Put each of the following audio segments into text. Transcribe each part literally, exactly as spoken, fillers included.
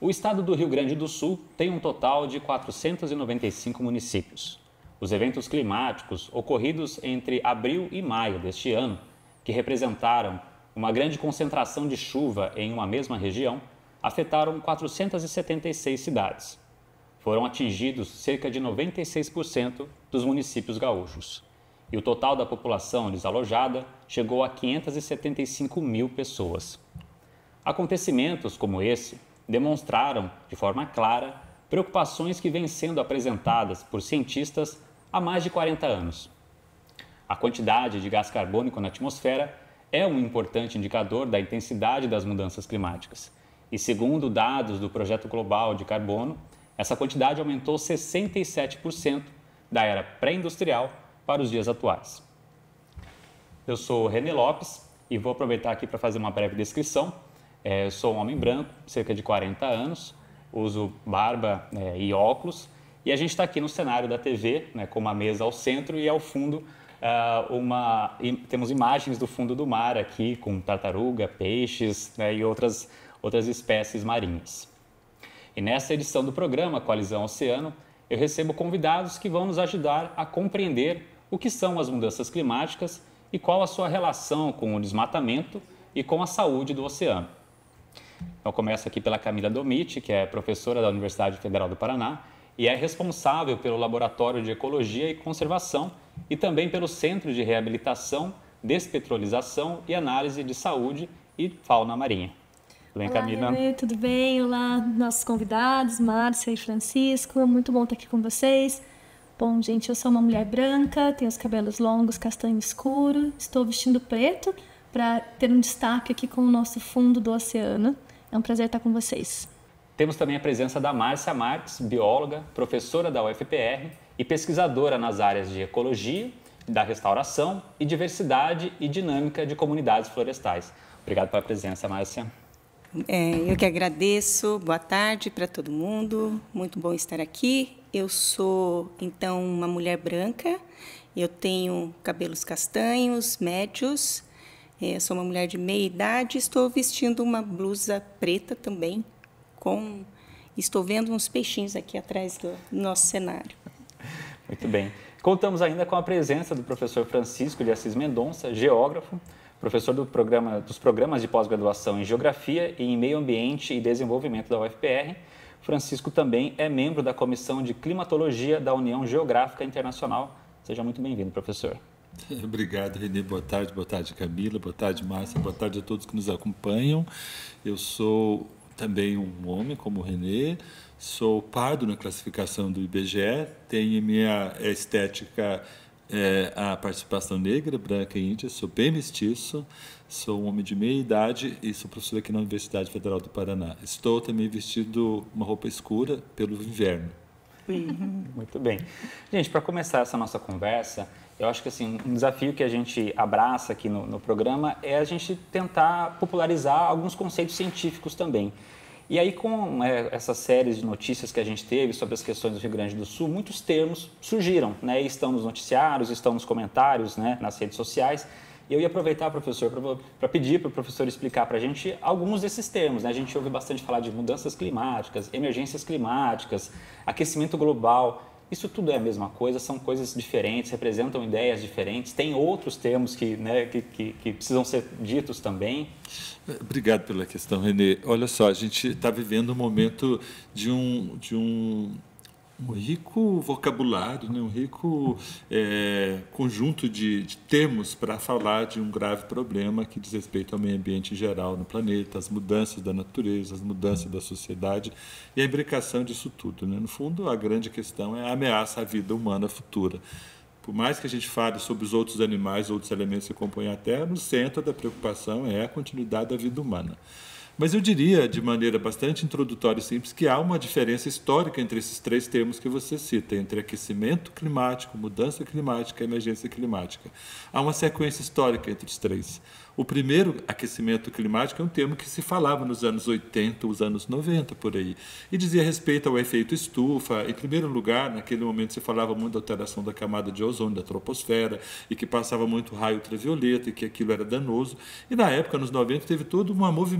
O estado do Rio Grande do Sul tem um total de quatrocentos e noventa e cinco municípios. Os eventos climáticos ocorridos entre abril e maio deste ano, que representaram uma grande concentração de chuva em uma mesma região, afetaram quatrocentas e setenta e seis cidades. Foram atingidos cerca de noventa e seis por cento dos municípios gaúchos. E o total da população desalojada chegou a quinhentas e setenta e cinco mil pessoas. Acontecimentos como esse demonstraram, de forma clara, preocupações que vêm sendo apresentadas por cientistas há mais de quarenta anos. A quantidade de gás carbônico na atmosfera é um importante indicador da intensidade das mudanças climáticas. E segundo dados do Projeto Global de Carbono, essa quantidade aumentou sessenta e sete por cento da era pré-industrial para os dias atuais. Eu sou René Lopes e vou aproveitar aqui para fazer uma breve descrição. É, eu sou um homem branco, cerca de quarenta anos, uso barba é, e óculos, e a gente está aqui no cenário da T V, né, com uma mesa ao centro e ao fundo uh, uma, temos imagens do fundo do mar aqui, com tartaruga, peixes, né, e outras, outras espécies marinhas. E nessa edição do programa Coalizão Oceano, eu recebo convidados que vão nos ajudar a compreender o que são as mudanças climáticas e qual a sua relação com o desmatamento e com a saúde do oceano. Eu começo aqui pela Camila Domit, que é professora da Universidade Federal do Paraná e é responsável pelo Laboratório de Ecologia e Conservação e também pelo Centro de Reabilitação, Despetrolização e Análise de Saúde e Fauna Marinha. Tudo bem, Olá, Camila? René, tudo bem? Olá, nossos convidados, Márcia e Francisco. Muito bom estar aqui com vocês. Bom, gente, eu sou uma mulher branca, tenho os cabelos longos, castanho escuro, estou vestindo preto para ter um destaque aqui com o nosso fundo do oceano. É um prazer estar com vocês. Temos também a presença da Márcia Marques, bióloga, professora da U F P R e pesquisadora nas áreas de ecologia, da restauração e diversidade e dinâmica de comunidades florestais. Obrigado pela presença, Márcia. É, eu que agradeço. Boa tarde para todo mundo. Muito bom estar aqui. Eu sou, então, uma mulher branca. Eu tenho cabelos castanhos, médios. Eu sou uma mulher de meia idade, estou vestindo uma blusa preta também, com... estou vendo uns peixinhos aqui atrás do nosso cenário. Muito bem. Contamos ainda com a presença do professor Francisco de Assis Mendonça, geógrafo, professor do programa, dos programas de pós-graduação em Geografia e em Meio Ambiente e Desenvolvimento da U F P R. Francisco também é membro da Comissão de Climatologia da União Geográfica Internacional. Seja muito bem-vindo, professor. Obrigado, Renê. Boa tarde, boa tarde, Camila, boa tarde, Márcia, boa tarde a todos que nos acompanham. Eu sou também um homem, como o Renê, sou pardo na classificação do I B G E, tenho em minha estética é, a participação negra, branca e índia, sou bem mestiço, sou um homem de meia idade e sou professor aqui na Universidade Federal do Paraná. Estou também vestido uma roupa escura pelo inverno. Muito bem. Gente, para começar essa nossa conversa, eu acho que assim, um desafio que a gente abraça aqui no, no programa é a gente tentar popularizar alguns conceitos científicos também. E aí, com é, essas séries de notícias que a gente teve sobre as questões do Rio Grande do Sul, muitos termos surgiram, né? E estão nos noticiários, estão nos comentários, né? Nas redes sociais. E eu ia aproveitar, professor, para pedir para o professor explicar para a gente alguns desses termos, né? A gente ouve bastante falar de mudanças climáticas, emergências climáticas, aquecimento global. Isso tudo é a mesma coisa, são coisas diferentes, representam ideias diferentes. Tem outros termos que, né, que, que, que precisam ser ditos também. Obrigado pela questão, Renê. Olha só, a gente está vivendo um momento de um, de um, um rico vocabulário, né, um rico é, conjunto de, de termos para falar de um grave problema que diz respeito ao meio ambiente em geral no planeta, as mudanças da natureza, as mudanças da sociedade e a imbricação disso tudo, né? No fundo, a grande questão é a ameaça à vida humana futura. Por mais que a gente fale sobre os outros animais, outros elementos que compõem a Terra, no centro da preocupação é a continuidade da vida humana. Mas eu diria, de maneira bastante introdutória e simples, que há uma diferença histórica entre esses três termos que você cita, entre aquecimento climático, mudança climática e emergência climática. Há uma sequência histórica entre os três. O primeiro, aquecimento climático, é um termo que se falava nos anos oitenta, os anos noventa, por aí, e dizia respeito ao efeito estufa. Em primeiro lugar, naquele momento se falava muito da alteração da camada de ozônio, da troposfera, e que passava muito raio ultravioleta, e que aquilo era danoso. E na época, nos noventa, teve toda uma movimentação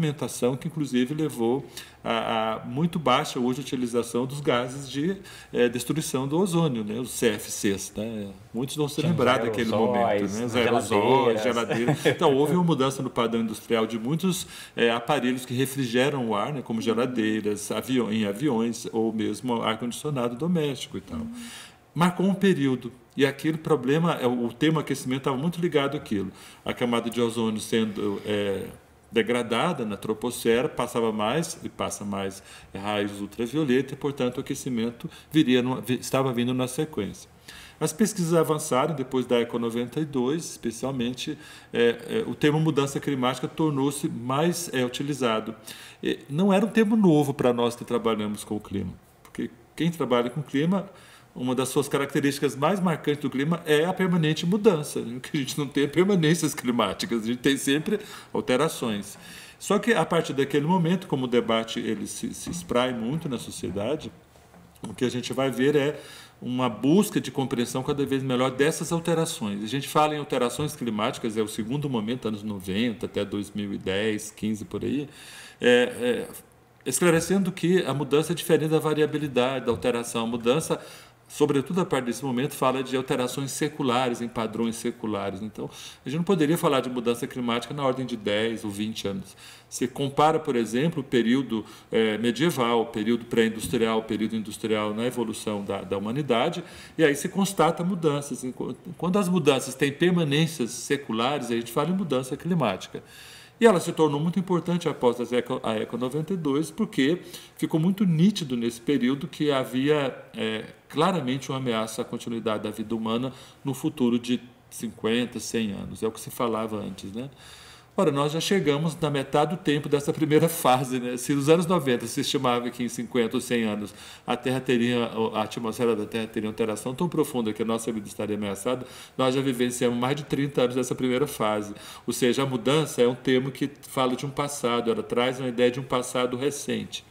condição que, inclusive, levou a, a muito baixa hoje utilização dos gases de é, destruição do ozônio, né? Os C F Cs. Né? Muitos vão se lembrar daquele momento. Né? Os aerosóis, geladeiras. Então, houve uma mudança no padrão industrial de muitos é, aparelhos que refrigeram o ar, né? Como geladeiras, avião, em aviões, ou mesmo ar-condicionado doméstico e tal. Uhum. Marcou um período. E aquele problema, o tema aquecimento estava muito ligado àquilo. A camada de ozônio sendo é, degradada na troposfera, passava mais e passa mais raios ultravioleta, e, portanto, o aquecimento viria no, estava vindo na sequência. As pesquisas avançaram depois da Eco noventa e dois, especialmente é, é, o termo mudança climática tornou-se mais é, utilizado. E não era um termo novo para nós que trabalhamos com o clima, porque quem trabalha com o clima, uma das suas características mais marcantes do clima é a permanente mudança, né? Que a gente não tem permanências climáticas, a gente tem sempre alterações. Só que, a partir daquele momento, como o debate ele se, se espraia muito na sociedade, o que a gente vai ver é uma busca de compreensão cada vez melhor dessas alterações. A gente fala em alterações climáticas, é o segundo momento, anos noventa, até dois mil e dez, quinze, por aí, é, é, esclarecendo que a mudança é diferente da variabilidade, da alteração. A mudança, sobretudo a partir desse momento, fala de alterações seculares, em padrões seculares. Então, a gente não poderia falar de mudança climática na ordem de dez ou vinte anos. Você compara, por exemplo, o período é, medieval, o período pré-industrial, o período industrial na evolução da, da humanidade, e aí se constata mudanças. Quando as mudanças têm permanências seculares, a gente fala em mudança climática. E ela se tornou muito importante após a Eco noventa e dois, porque ficou muito nítido nesse período que havia é, claramente uma ameaça à continuidade da vida humana no futuro de cinquenta, cem anos. É o que se falava antes, né? Ora, nós já chegamos na metade do tempo dessa primeira fase, né? Se nos anos noventa se estimava que em cinquenta ou cem anos a Terra teria, a atmosfera da Terra teria uma alteração tão profunda que a nossa vida estaria ameaçada, nós já vivenciamos mais de trinta anos dessa primeira fase. Ou seja, a mudança é um termo que fala de um passado, ela traz uma ideia de um passado recente.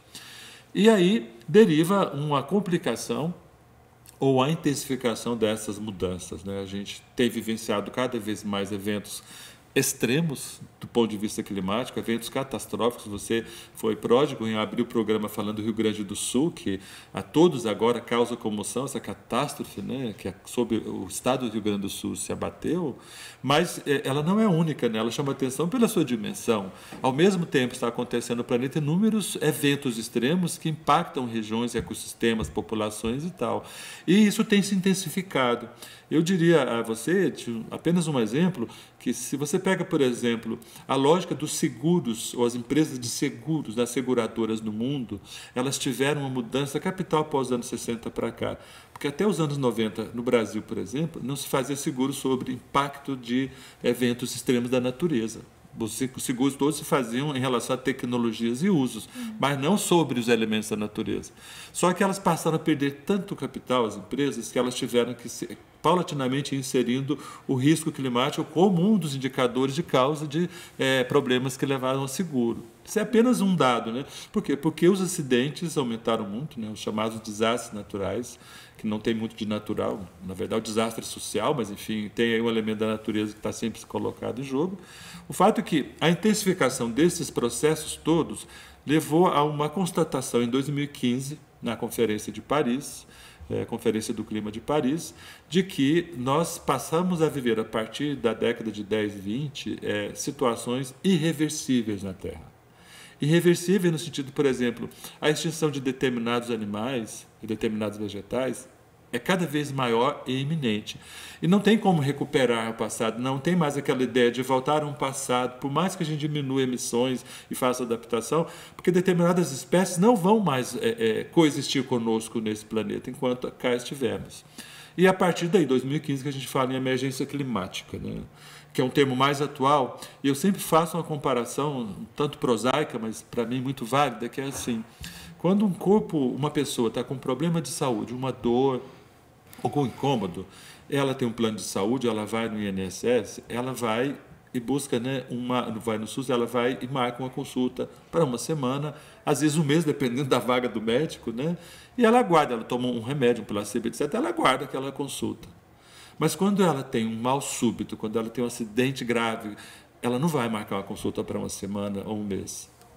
E aí deriva uma complicação ou a intensificação dessas mudanças, né? A gente tem vivenciado cada vez mais eventos extremos do ponto de vista climático, eventos catastróficos. Você foi pródigo em abrir o programa falando do Rio Grande do Sul, que a todos agora causa comoção, essa catástrofe, né, que sobre o estado do Rio Grande do Sul se abateu, mas ela não é única, né? Ela chama atenção pela sua dimensão. Ao mesmo tempo está acontecendo no planeta inúmeros eventos extremos que impactam regiões, ecossistemas, populações e tal. E isso tem se intensificado. Eu diria a você, apenas um exemplo, que se você pega, por exemplo, a lógica dos seguros, ou as empresas de seguros, das seguradoras no mundo, elas tiveram uma mudança capital após os anos sessenta para cá. Porque até os anos noventa, no Brasil, por exemplo, não se fazia seguro sobre impacto de eventos extremos da natureza. Os seguros todos se faziam em relação a tecnologias e usos, mas não sobre os elementos da natureza. Só que elas passaram a perder tanto capital, as empresas, que elas tiveram que se paulatinamente inserindo o risco climático como um dos indicadores de causa de é, problemas que levaram ao seguro. Isso é apenas um dado, né? Por quê? Porque os acidentes aumentaram muito, né? Os chamados desastres naturais, que não tem muito de natural, na verdade o desastre social, mas enfim, tem aí um elemento da natureza que está sempre colocado em jogo. O fato é que a intensificação desses processos todos levou a uma constatação em dois mil e quinze, na Conferência de Paris, É, Conferência do Clima de Paris, de que nós passamos a viver, a partir da década de dez, vinte, é, situações irreversíveis na Terra. Irreversíveis no sentido, por exemplo, a extinção de determinados animais e determinados vegetais é cada vez maior e iminente. E não tem como recuperar o passado, não tem mais aquela ideia de voltar a um passado, por mais que a gente diminua emissões e faça adaptação, porque determinadas espécies não vão mais é, é, coexistir conosco nesse planeta enquanto cá estivermos. E a partir daí, dois mil e quinze, que a gente fala em emergência climática, né? Que é um termo mais atual, e eu sempre faço uma comparação, um tanto prosaica, mas para mim muito válida, que é assim: quando um corpo, uma pessoa está com um problema de saúde, uma dor ou com incômodo, ela tem um plano de saúde, ela vai no I N S S, ela vai e busca, né, uma, vai no SUS, ela vai e marca uma consulta para uma semana, às vezes um mês, dependendo da vaga do médico, né? E ela aguarda, ela toma um remédio, um placebo, etcétera, ela aguarda aquela consulta. Mas quando ela tem um mal súbito, quando ela tem um acidente grave, ela não vai marcar uma consulta para uma semana ou um mês.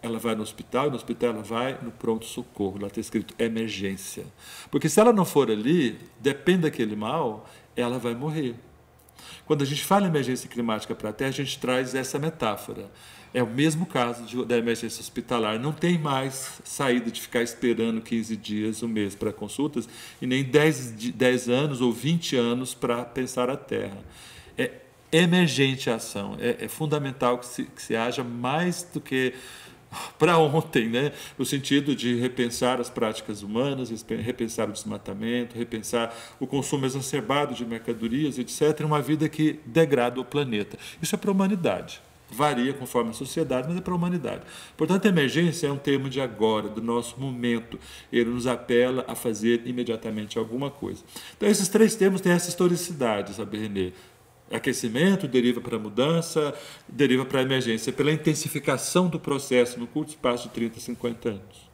ela vai no hospital, e no hospital ela vai no pronto-socorro, lá está escrito emergência. Porque se ela não for ali, depende daquele mal, ela vai morrer. Quando a gente fala em emergência climática para a Terra, a gente traz essa metáfora. É o mesmo caso de, da emergência hospitalar. Não tem mais saída de ficar esperando quinze dias, um mês para consultas, e nem dez anos ou vinte anos para pensar a Terra. É emergente a ação. É, é fundamental que se, que se haja mais do que para ontem, né? No sentido de repensar as práticas humanas, repensar o desmatamento, repensar o consumo exacerbado de mercadorias, etcétera, uma vida que degrada o planeta. Isso é para a humanidade. Varia conforme a sociedade, mas é para a humanidade. Portanto, a emergência é um termo de agora, do nosso momento. Ele nos apela a fazer imediatamente alguma coisa. Então, esses três termos têm essa historicidade, sabe, Renê? Aquecimento deriva para a mudança, deriva para a emergência, pela intensificação do processo no curto espaço de trinta, cinquenta anos.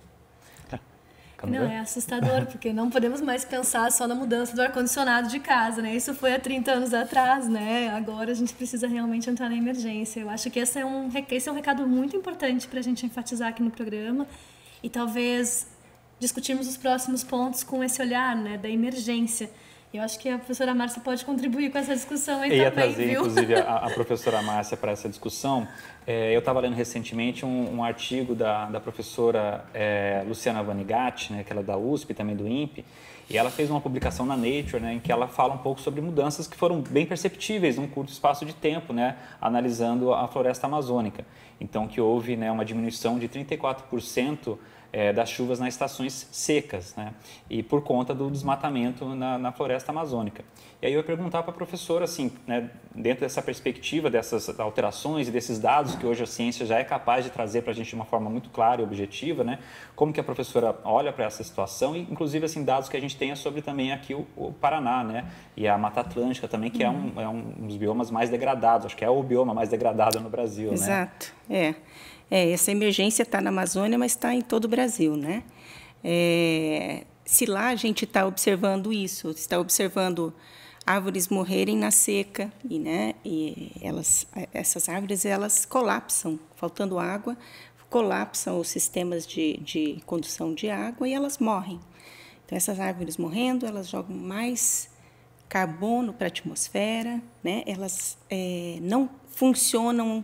Não, é assustador, porque não podemos mais pensar só na mudança do ar-condicionado de casa, né? Isso foi há trinta anos atrás, né? Agora a gente precisa realmente entrar na emergência. Eu acho que esse é um, esse é um recado muito importante para a gente enfatizar aqui no programa e talvez discutirmos os próximos pontos com esse olhar, né, da emergência. Eu acho que a professora Márcia pode contribuir com essa discussão aí eu também, ia trazer, viu? inclusive, a, a professora Márcia para essa discussão. É, eu estava lendo recentemente um, um artigo da, da professora é, Luciana Vanigatti, né, que ela é da U S P, também do INPE, e ela fez uma publicação na Nature, né, em que ela fala um pouco sobre mudanças que foram bem perceptíveis num curto espaço de tempo, né, analisando a floresta amazônica. Então, que houve, né, uma diminuição de trinta e quatro por cento É, das chuvas nas estações secas, né? E por conta do desmatamento na, na floresta amazônica. E aí eu ia perguntar para a professora, assim, né, dentro dessa perspectiva, dessas alterações e desses dados que hoje a ciência já é capaz de trazer para a gente de uma forma muito clara e objetiva, né? Como que a professora olha para essa situação e, inclusive, assim, dados que a gente tenha sobre também aqui o, o Paraná, né? E a Mata Atlântica também, que uhum. é, um, é um dos biomas mais degradados, acho que é o bioma mais degradado no Brasil, Exato, né? é. É, essa emergência está na Amazônia, mas está em todo o Brasil, né? É, se lá a gente está observando isso, está observando árvores morrerem na seca, e, né, e elas, essas árvores elas colapsam, faltando água, colapsam os sistemas de, de condução de água e elas morrem. Então, essas árvores morrendo, elas jogam mais carbono para a atmosfera, né? Elas é, não funcionam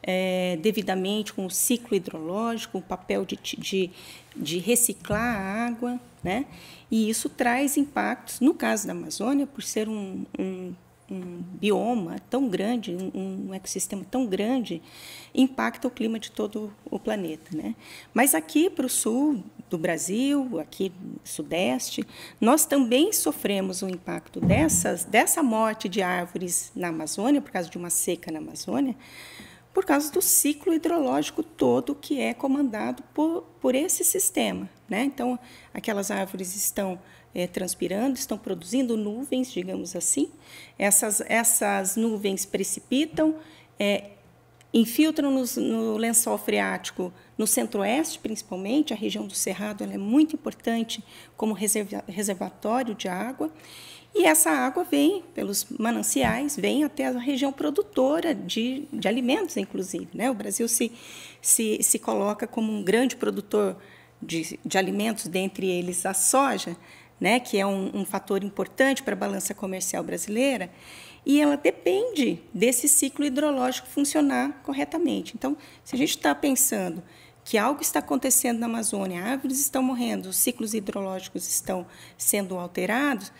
É, devidamente com o ciclo hidrológico, o papel de, de, de reciclar a água, né? E isso traz impactos, no caso da Amazônia, por ser um, um, um bioma tão grande, um, um ecossistema tão grande, impacta o clima de todo o planeta, né? Mas aqui para o sul do Brasil, aqui no sudeste, nós também sofremos o impacto dessas, dessa morte de árvores na Amazônia, por causa de uma seca na Amazônia, por causa do ciclo hidrológico todo que é comandado por, por esse sistema, né? Então, aquelas árvores estão é, transpirando, estão produzindo nuvens, digamos assim. Essas, essas nuvens precipitam, é, infiltram nos, no lençol freático, no centro-oeste, principalmente. A região do Cerrado ela é muito importante como reserva, reservatório de água. E essa água vem pelos mananciais, vem até a região produtora de, de alimentos, inclusive, né? O Brasil se, se, se coloca como um grande produtor de, de alimentos, dentre eles a soja, né? Que é um, um fator importante para a balança comercial brasileira, e ela depende desse ciclo hidrológico funcionar corretamente. Então, se a gente está pensando que algo está acontecendo na Amazônia, árvores estão morrendo, os ciclos hidrológicos estão sendo alterados,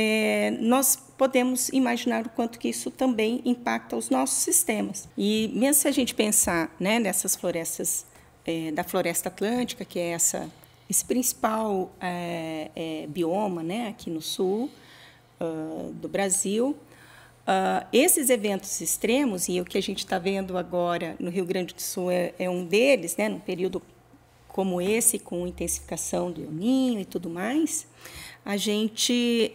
É, nós podemos imaginar o quanto que isso também impacta os nossos sistemas. E mesmo se a gente pensar, né, nessas florestas, é, da floresta atlântica, que é essa, esse principal é, é, bioma, né, aqui no sul uh, do Brasil, uh, esses eventos extremos, e o que a gente está vendo agora no Rio Grande do Sul é, é um deles, né, num período como esse, com intensificação do El Niño e tudo mais, a gente...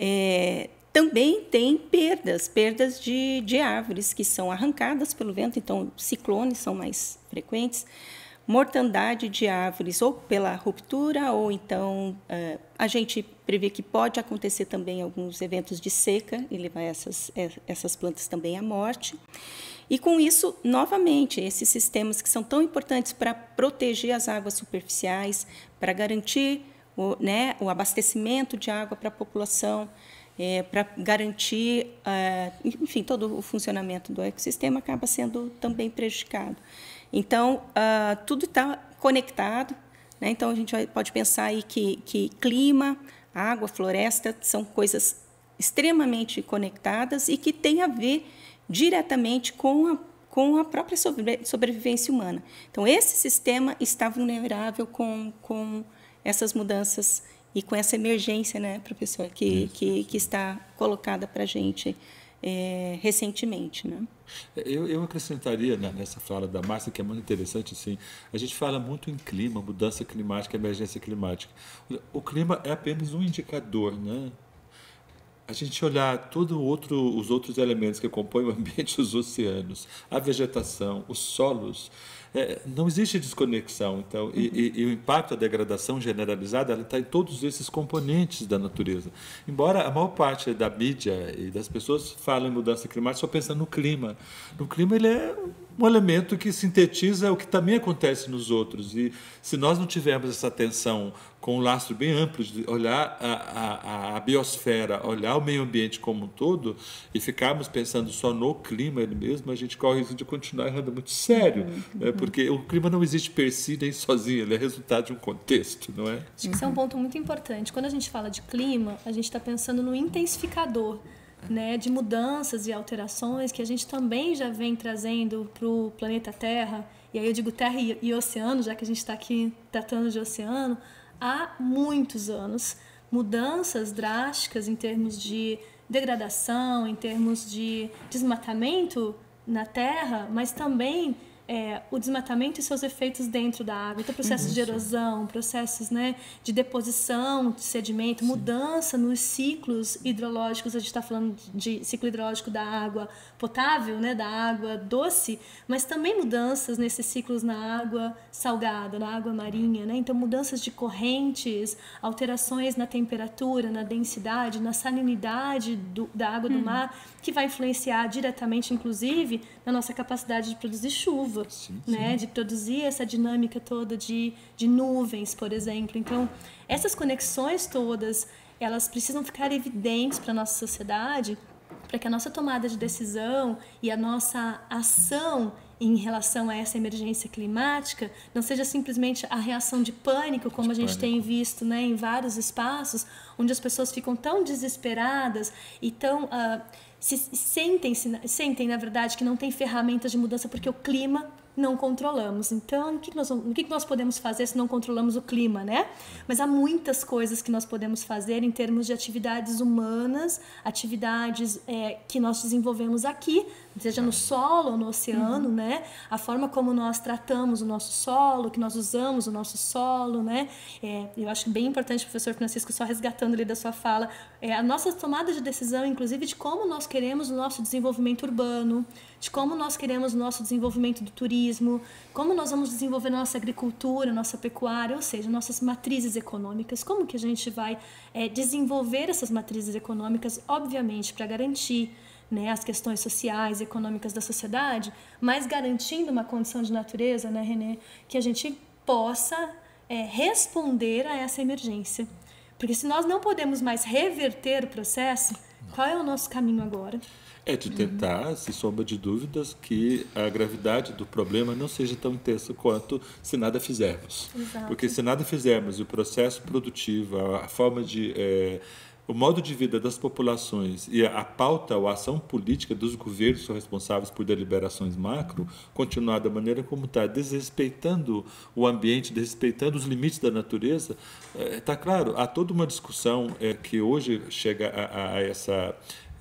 É, também tem perdas, perdas de, de árvores que são arrancadas pelo vento, então ciclones são mais frequentes, mortandade de árvores ou pela ruptura, ou então é, a gente prevê que pode acontecer também alguns eventos de seca e levar essas, essas plantas também à morte. E, com isso, novamente, esses sistemas que são tão importantes para proteger as águas superficiais, para garantir o, né, o abastecimento de água para a população, é, para garantir, é, enfim, todo o funcionamento do ecossistema acaba sendo também prejudicado. Então, ah, tudo está conectado, né? Então, a gente pode pensar aí que, que clima, água, floresta são coisas extremamente conectadas e que têm a ver diretamente com a, com a própria sobre, sobrevivência humana. Então, esse sistema está vulnerável com, com essas mudanças e com essa emergência, né, professor, que, que, que está colocada para a gente é, recentemente, né? Eu, eu acrescentaria nessa fala da Márcia, que é muito interessante, assim, a gente fala muito em clima, mudança climática, emergência climática. O clima é apenas um indicador, né? A gente olhar todos outro, os outros elementos que compõem o ambiente, os oceanos, a vegetação, os solos, é, não existe desconexão. Então, uhum. e, e, e o impacto, a degradação generalizada, ela está em todos esses componentes da natureza. Embora a maior parte da mídia e das pessoas falem em mudança climática só pensando no clima. No clima, ele é um elemento que sintetiza o que também acontece nos outros. E se nós não tivermos essa atenção com um lastro bem amplo de olhar a, a, a biosfera, olhar o meio ambiente como um todo e ficarmos pensando só no clima ele mesmo, a gente corre o risco de continuar errando muito sério, uhum, né? Porque o clima não existe per si nem sozinho, ele é resultado de um contexto, não é? Acho que isso é um ponto muito importante. Quando a gente fala de clima, a gente está pensando no intensificador, né, de mudanças e alterações que a gente também já vem trazendo para o planeta Terra, e aí eu digo terra e, e oceano, já que a gente está aqui tratando de oceano, há muitos anos. Mudanças drásticas em termos de degradação, em termos de desmatamento na Terra, mas também é, o desmatamento e seus efeitos dentro da água. Então, processos uhum, de erosão, processos, né, de deposição de sedimento, sim, mudança nos ciclos hidrológicos. A gente está falando de ciclo hidrológico da água potável, né, da água doce, mas também mudanças nesses ciclos na água salgada, na água marinha, né? Então, mudanças de correntes, alterações na temperatura, na densidade, na salinidade do, da água do uhum, mar, que vai influenciar diretamente, inclusive, na nossa capacidade de produzir chuva, sim, né? Sim. De produzir essa dinâmica toda de, de nuvens, por exemplo. Então, essas conexões todas, elas precisam ficar evidentes para a nossa sociedade, para que a nossa tomada de decisão e a nossa ação em relação a essa emergência climática não seja simplesmente a reação de pânico, como de a gente pânico. tem visto, né, em vários espaços, onde as pessoas ficam tão desesperadas e tão... Uh, se, sentem, se, sentem, na verdade, que não tem ferramentas de mudança porque o clima não controlamos. Então, o que nós, o que nós podemos fazer se não controlamos o clima, né? Mas há muitas coisas que nós podemos fazer em termos de atividades humanas, atividades é, que nós desenvolvemos aqui, seja no solo ou no oceano, uhum, né? A forma como nós tratamos o nosso solo, que nós usamos o nosso solo, né? É, eu acho bem importante, professor Francisco, só resgatando ali da sua fala, é, a nossa tomada de decisão, inclusive, de como nós queremos o nosso desenvolvimento urbano, de como nós queremos o nosso desenvolvimento do turismo, como nós vamos desenvolver nossa agricultura, nossa pecuária, ou seja, nossas matrizes econômicas, como que a gente vai é, desenvolver essas matrizes econômicas, obviamente, para garantir, né, as questões sociais e econômicas da sociedade, mas garantindo uma condição de natureza, né, Renê, que a gente possa é, responder a essa emergência. Porque se nós não podemos mais reverter o processo, qual é o nosso caminho agora? É de tentar, uhum, sem sombra de dúvidas, que a gravidade do problema não seja tão intensa quanto se nada fizermos. Exato. Porque se nada fizermos, o processo produtivo, a forma de... É, o modo de vida das populações e a pauta ou a ação política dos governos que são responsáveis por deliberações macro continuar da maneira como está, desrespeitando o ambiente, desrespeitando os limites da natureza, está claro, há toda uma discussão é, que hoje chega a, a essa...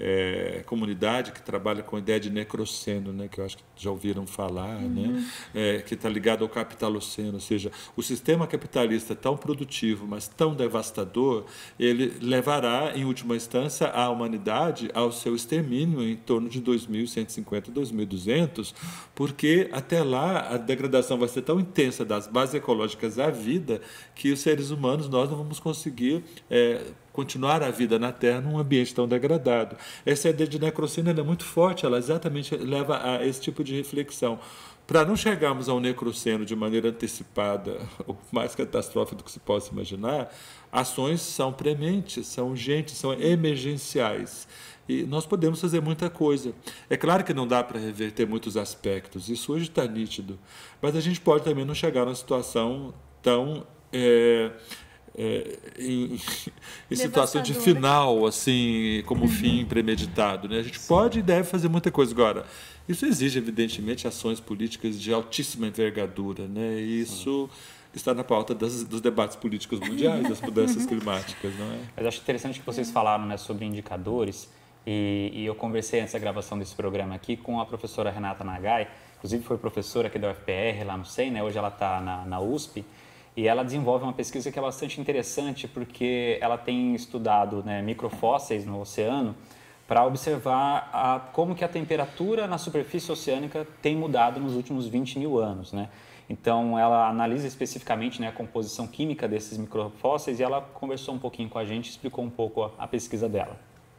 É, comunidade que trabalha com a ideia de necroceno, né, que eu acho que já ouviram falar, uhum, né, é, que está ligado ao capitaloceno, ou seja, o sistema capitalista tão produtivo, mas tão devastador, ele levará, em última instância, a humanidade ao seu extermínio em torno de dois mil cento e cinquenta, dois mil e duzentos, porque até lá a degradação vai ser tão intensa das bases ecológicas à vida que os seres humanos, nós não vamos conseguir... É, continuar a vida na Terra num ambiente tão degradado. Essa ideia de necrocínio é muito forte, ela exatamente leva a esse tipo de reflexão. Para não chegarmos ao necroceno de maneira antecipada, ou mais catastrófica do que se possa imaginar, ações são prementes, são urgentes, são emergenciais. E nós podemos fazer muita coisa. É claro que não dá para reverter muitos aspectos, isso hoje está nítido, mas a gente pode também não chegar numa situação tão... É, É, em, em situação de final, assim, como fim premeditado, né? A gente Sim. pode e deve fazer muita coisa. Agora, isso exige, evidentemente, ações políticas de altíssima envergadura, né? E isso Sim. está na pauta das, dos debates políticos mundiais, das mudanças climáticas, não é? Mas acho interessante que vocês falaram, né, sobre indicadores, e, e eu conversei antes da gravação desse programa aqui com a professora Renata Nagai, inclusive foi professora aqui da U F P R, lá no S E M, né? Hoje ela está na, na U S P, e ela desenvolve uma pesquisa que é bastante interessante porque ela tem estudado, né, microfósseis no oceano para observar a, como que a temperatura na superfície oceânica tem mudado nos últimos vinte mil anos, né? Então, ela analisa especificamente, né, a composição química desses microfósseis e ela conversou um pouquinho com a gente, explicou um pouco a, a pesquisa dela.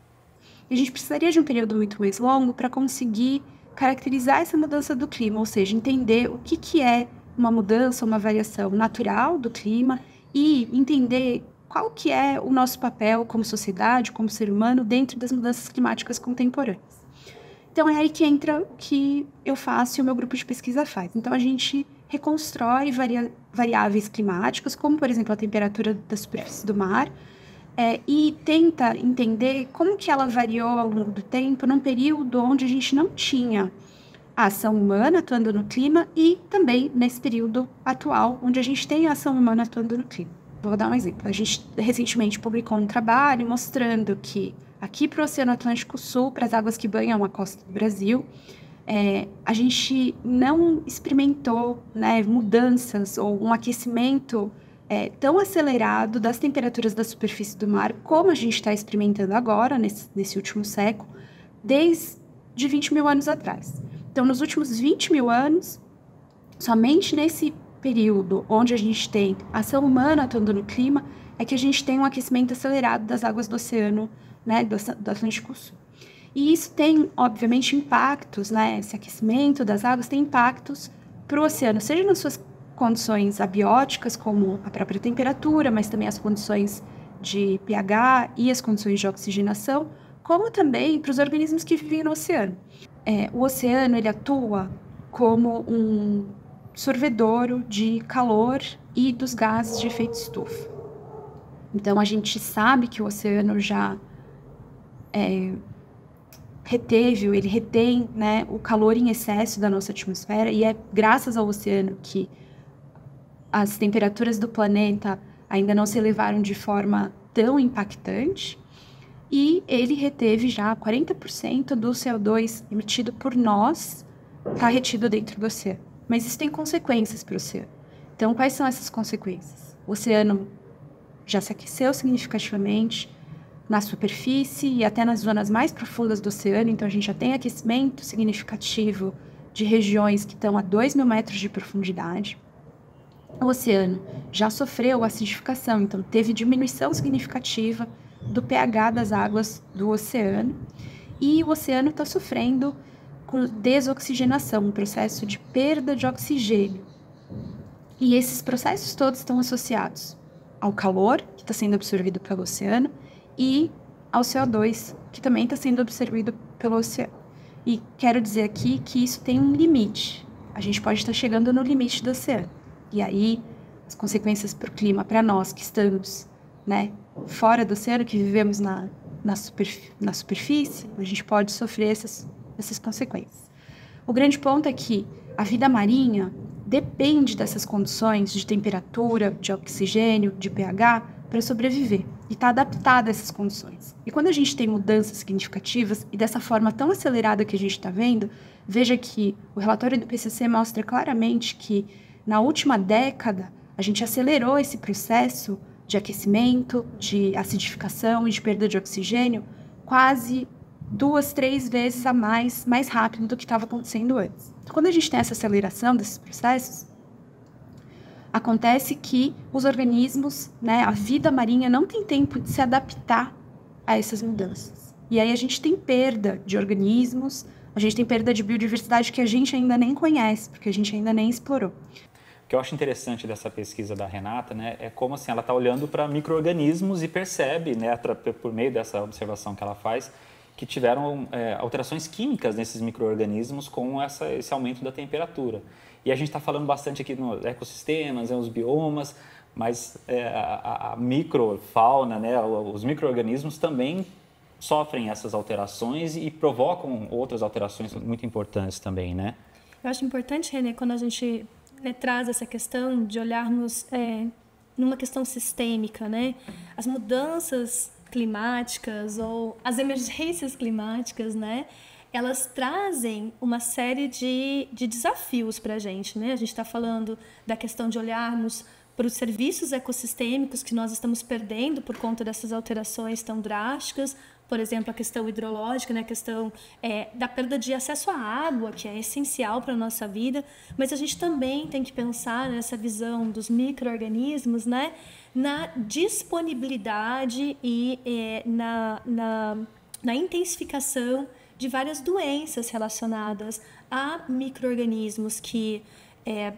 A gente precisaria de um período muito mais longo para conseguir caracterizar essa mudança do clima, ou seja, entender o que, que é uma mudança, uma variação natural do clima e entender qual que é o nosso papel como sociedade, como ser humano, dentro das mudanças climáticas contemporâneas. Então, é aí que entra o que eu faço e o meu grupo de pesquisa faz. Então, a gente reconstrói varia- variáveis climáticas, como, por exemplo, a temperatura da superfície do mar, é, e tenta entender como que ela variou ao longo do tempo, num período onde a gente não tinha a ação humana atuando no clima e também nesse período atual, onde a gente tem a ação humana atuando no clima. Vou dar um exemplo. A gente recentemente publicou um trabalho mostrando que aqui para o Oceano Atlântico Sul, para as águas que banham a costa do Brasil, é, a gente não experimentou, né, mudanças ou um aquecimento é, tão acelerado das temperaturas da superfície do mar como a gente está experimentando agora, nesse, nesse último século, desde vinte mil anos atrás. Então, nos últimos vinte mil anos, somente nesse período onde a gente tem ação humana atuando no clima, é que a gente tem um aquecimento acelerado das águas do oceano, né, do, do Atlântico Sul. E isso tem, obviamente, impactos, né? Esse aquecimento das águas tem impactos para o oceano, seja nas suas condições abióticas, como a própria temperatura, mas também as condições de pH e as condições de oxigenação, como também para os organismos que vivem no oceano. É, o oceano ele atua como um sorvedouro de calor e dos gases de efeito estufa. Então, a gente sabe que o oceano já é, reteve, ele retém, né, o calor em excesso da nossa atmosfera, e é graças ao oceano que as temperaturas do planeta ainda não se elevaram de forma tão impactante. E ele reteve já quarenta por cento do C O dois emitido por nós, está retido dentro do oceano. Mas isso tem consequências para o oceano. Então, quais são essas consequências? O oceano já se aqueceu significativamente na superfície e até nas zonas mais profundas do oceano. Então, a gente já tem aquecimento significativo de regiões que estão a dois mil metros de profundidade. O oceano já sofreu acidificação, então teve diminuição significativa do pH das águas do oceano, e o oceano está sofrendo com desoxigenação, um processo de perda de oxigênio. E esses processos todos estão associados ao calor, que está sendo absorvido pelo oceano, e ao C O dois, que também está sendo absorvido pelo oceano. E quero dizer aqui que isso tem um limite. A gente pode estar chegando no limite do oceano. E aí, as consequências para o clima, para nós que estamos, né, fora do oceano, que vivemos na, na, superf- na superfície, a gente pode sofrer essas, essas consequências. O grande ponto é que a vida marinha depende dessas condições de temperatura, de oxigênio, de pH, para sobreviver. E está adaptada a essas condições. E quando a gente tem mudanças significativas, e dessa forma tão acelerada que a gente está vendo, veja que o relatório do I P C C mostra claramente que, na última década, a gente acelerou esse processo de aquecimento, de acidificação e de perda de oxigênio quase duas, três vezes a mais, mais rápido do que estava acontecendo antes. Então, quando a gente tem essa aceleração desses processos, Acontece que os organismos, né, a vida marinha não tem tempo de se adaptar a essas mudanças. E aí a gente tem perda de organismos, a gente tem perda de biodiversidade que a gente ainda nem conhece, porque a gente ainda nem explorou. O que eu acho interessante dessa pesquisa da Renata, né, é como assim, ela está olhando para micro-organismos e percebe, né, por meio dessa observação que ela faz, que tiveram é, alterações químicas nesses micro-organismos com essa, esse aumento da temperatura. E a gente está falando bastante aqui nos ecossistemas, nos biomas, mas é, a, a microfauna, né, os micro-organismos também sofrem essas alterações e provocam outras alterações muito importantes também, né? Eu acho importante, Renê, quando a gente né, traz essa questão de olharmos é, numa questão sistêmica, né? As mudanças climáticas ou as emergências climáticas, né? Elas trazem uma série de, de desafios para a gente, né? A gente está falando da questão de olharmos para os serviços ecossistêmicos que nós estamos perdendo por conta dessas alterações tão drásticas, por exemplo, a questão hidrológica, né? A questão é, da perda de acesso à água, que é essencial para a nossa vida, mas a gente também tem que pensar nessa visão dos micro-organismos, né? Na disponibilidade e é, na, na, na intensificação de várias doenças relacionadas a micro-organismos que é,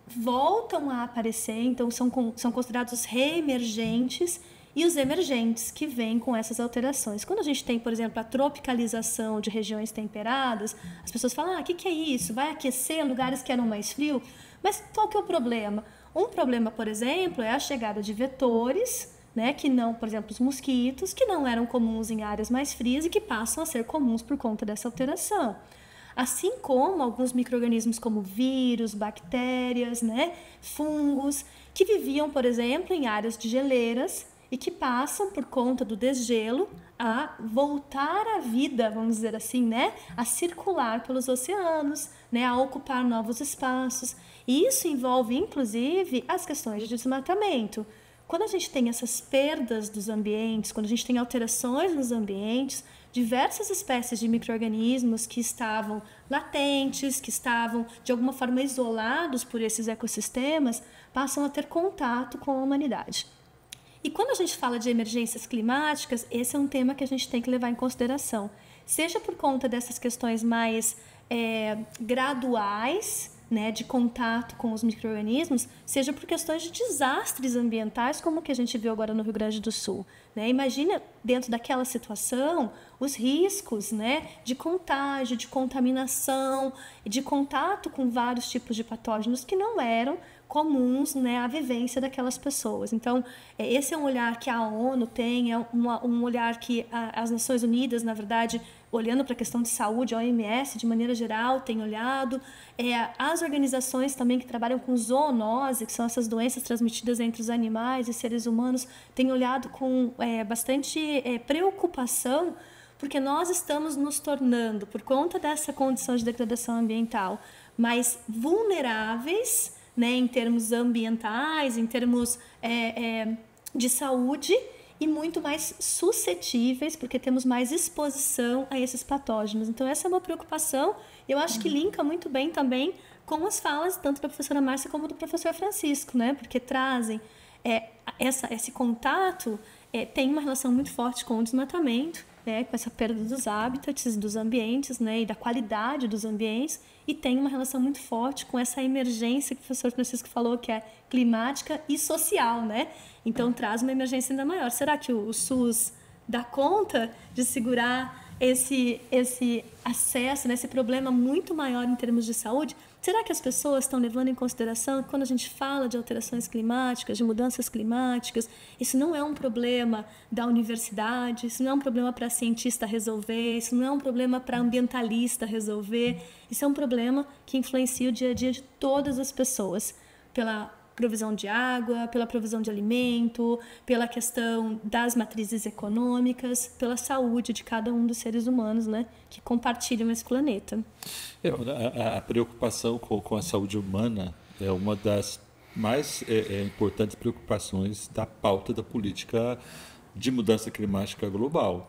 voltam a aparecer, então são, são considerados reemergentes, e os emergentes que vêm com essas alterações. Quando a gente tem, por exemplo, a tropicalização de regiões temperadas, as pessoas falam, ah, o que, que é isso? Vai aquecer lugares que eram mais frios? Mas qual que é o problema? Um problema, por exemplo, é a chegada de vetores, né, que não, por exemplo, os mosquitos, que não eram comuns em áreas mais frias e que passam a ser comuns por conta dessa alteração. Assim como alguns micro-organismos como vírus, bactérias, né, fungos, que viviam, por exemplo, em áreas de geleiras e que passam, por conta do desgelo, a voltar à vida, vamos dizer assim, né, a circular pelos oceanos, né, a ocupar novos espaços. E isso envolve, inclusive, as questões de desmatamento. Quando a gente tem essas perdas dos ambientes, quando a gente tem alterações nos ambientes, diversas espécies de micro-organismos que estavam latentes, que estavam, de alguma forma, isolados por esses ecossistemas, passam a ter contato com a humanidade. E quando a gente fala de emergências climáticas, esse é um tema que a gente tem que levar em consideração. Seja por conta dessas questões mais é, graduais, né, de contato com os micro-organismos, seja por questões de desastres ambientais, como o que a gente viu agora no Rio Grande do Sul. Né? Imagina, dentro daquela situação, os riscos, né, de contágio, de contaminação, de contato com vários tipos de patógenos que não eram comuns, né, à vivência daquelas pessoas. Então, esse é um olhar que a ONU tem, é uma, um olhar que a, as Nações Unidas, na verdade, olhando para a questão de saúde, a O M S, de maneira geral, tem olhado. É, as organizações também que trabalham com zoonose, que são essas doenças transmitidas entre os animais e seres humanos, têm olhado com é, bastante é, preocupação, porque nós estamos nos tornando, por conta dessa condição de degradação ambiental, mais vulneráveis, né, em termos ambientais, em termos é, é, de saúde, e muito mais suscetíveis, porque temos mais exposição a esses patógenos. Então, essa é uma preocupação, eu acho que linka muito bem também com as falas, tanto da professora Márcia como do professor Francisco, né? Porque trazem é, essa, esse contato, é, tem uma relação muito forte com o desmatamento, né? Com essa perda dos hábitats, dos ambientes, né? E da qualidade dos ambientes, e tem uma relação muito forte com essa emergência que o professor Francisco falou, que é climática e social, né? Então, traz uma emergência ainda maior. Será que o, o SUS dá conta de segurar esse, esse acesso, né, esse problema muito maior em termos de saúde? Será que as pessoas estão levando em consideração que quando a gente fala de alterações climáticas, de mudanças climáticas, isso não é um problema da universidade, isso não é um problema para cientista resolver, isso não é um problema para ambientalista resolver, isso é um problema que influencia o dia a dia de todas as pessoas, pela provisão de água, pela provisão de alimento, pela questão das matrizes econômicas, pela saúde de cada um dos seres humanos, né, que compartilham esse planeta. É, a, a preocupação com, com a saúde humana é uma das mais é, é, importantes preocupações da pauta da política de mudança climática global.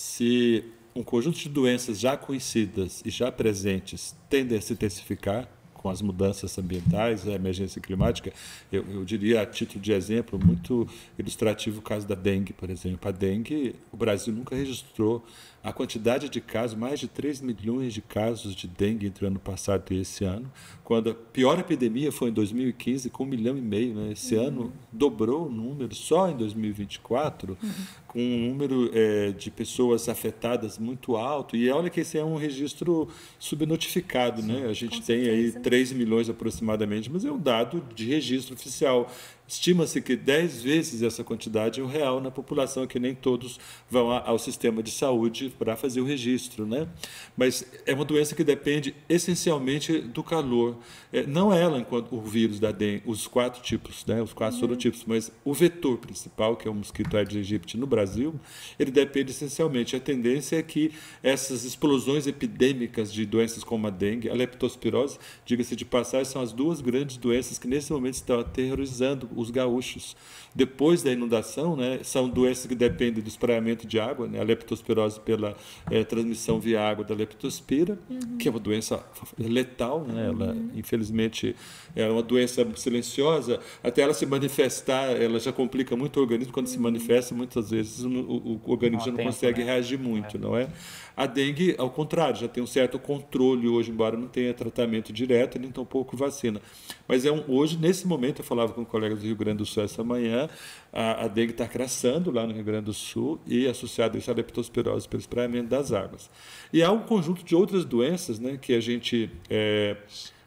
Se um conjunto de doenças já conhecidas e já presentes tendem a se intensificar, com as mudanças ambientais, a emergência climática. Eu, eu diria, a título de exemplo, muito ilustrativo o caso da dengue, por exemplo. A dengue, o Brasil nunca registrou a quantidade de casos, mais de três milhões de casos de dengue entre o ano passado e esse ano, quando a pior epidemia foi em dois mil e quinze, com um milhão e meio. Né? Esse uhum. ano dobrou o número, só em dois mil e vinte e quatro, uhum. com um número é, de pessoas afetadas muito alto. E olha que esse é um registro subnotificado. Sim, né? A gente tem certeza. aí três milhões aproximadamente, mas é um dado de registro oficial. Estima-se que dez vezes essa quantidade é o real na população, que nem todos vão ao sistema de saúde para fazer o registro. Né? Mas é uma doença que depende essencialmente do calor. É, não ela, enquanto o vírus da dengue, os quatro tipos, né? os quatro uhum. sorotipos, mas o vetor principal, que é o mosquito Aedes aegypti no Brasil, ele depende essencialmente. A tendência é que essas explosões epidêmicas de doenças como a dengue, a leptospirose, diga-se de passagem, são as duas grandes doenças que nesse momento estão aterrorizando os gaúchos. Depois da inundação, né, são doenças que dependem do espraiamento de água, né, a leptospirose pela é, transmissão via água da leptospira, uhum. que é uma doença letal, né, ela, uhum. infelizmente, é uma doença silenciosa. Até ela se manifestar, ela já complica muito o organismo. Quando uhum. se manifesta, muitas vezes o, o, o organismo não, não consegue tempo, né? reagir muito, é. não é? A dengue, ao contrário, já tem um certo controle hoje, embora não tenha tratamento direto, nem tampouco vacina. Mas é um, hoje, nesse momento, eu falava com colegas do Rio Grande do Sul essa manhã, a, a dengue está crescendo lá no Rio Grande do Sul e associada a isso a leptospirose pelo espraiamento das águas. E há um conjunto de outras doenças, né, que a gente... É,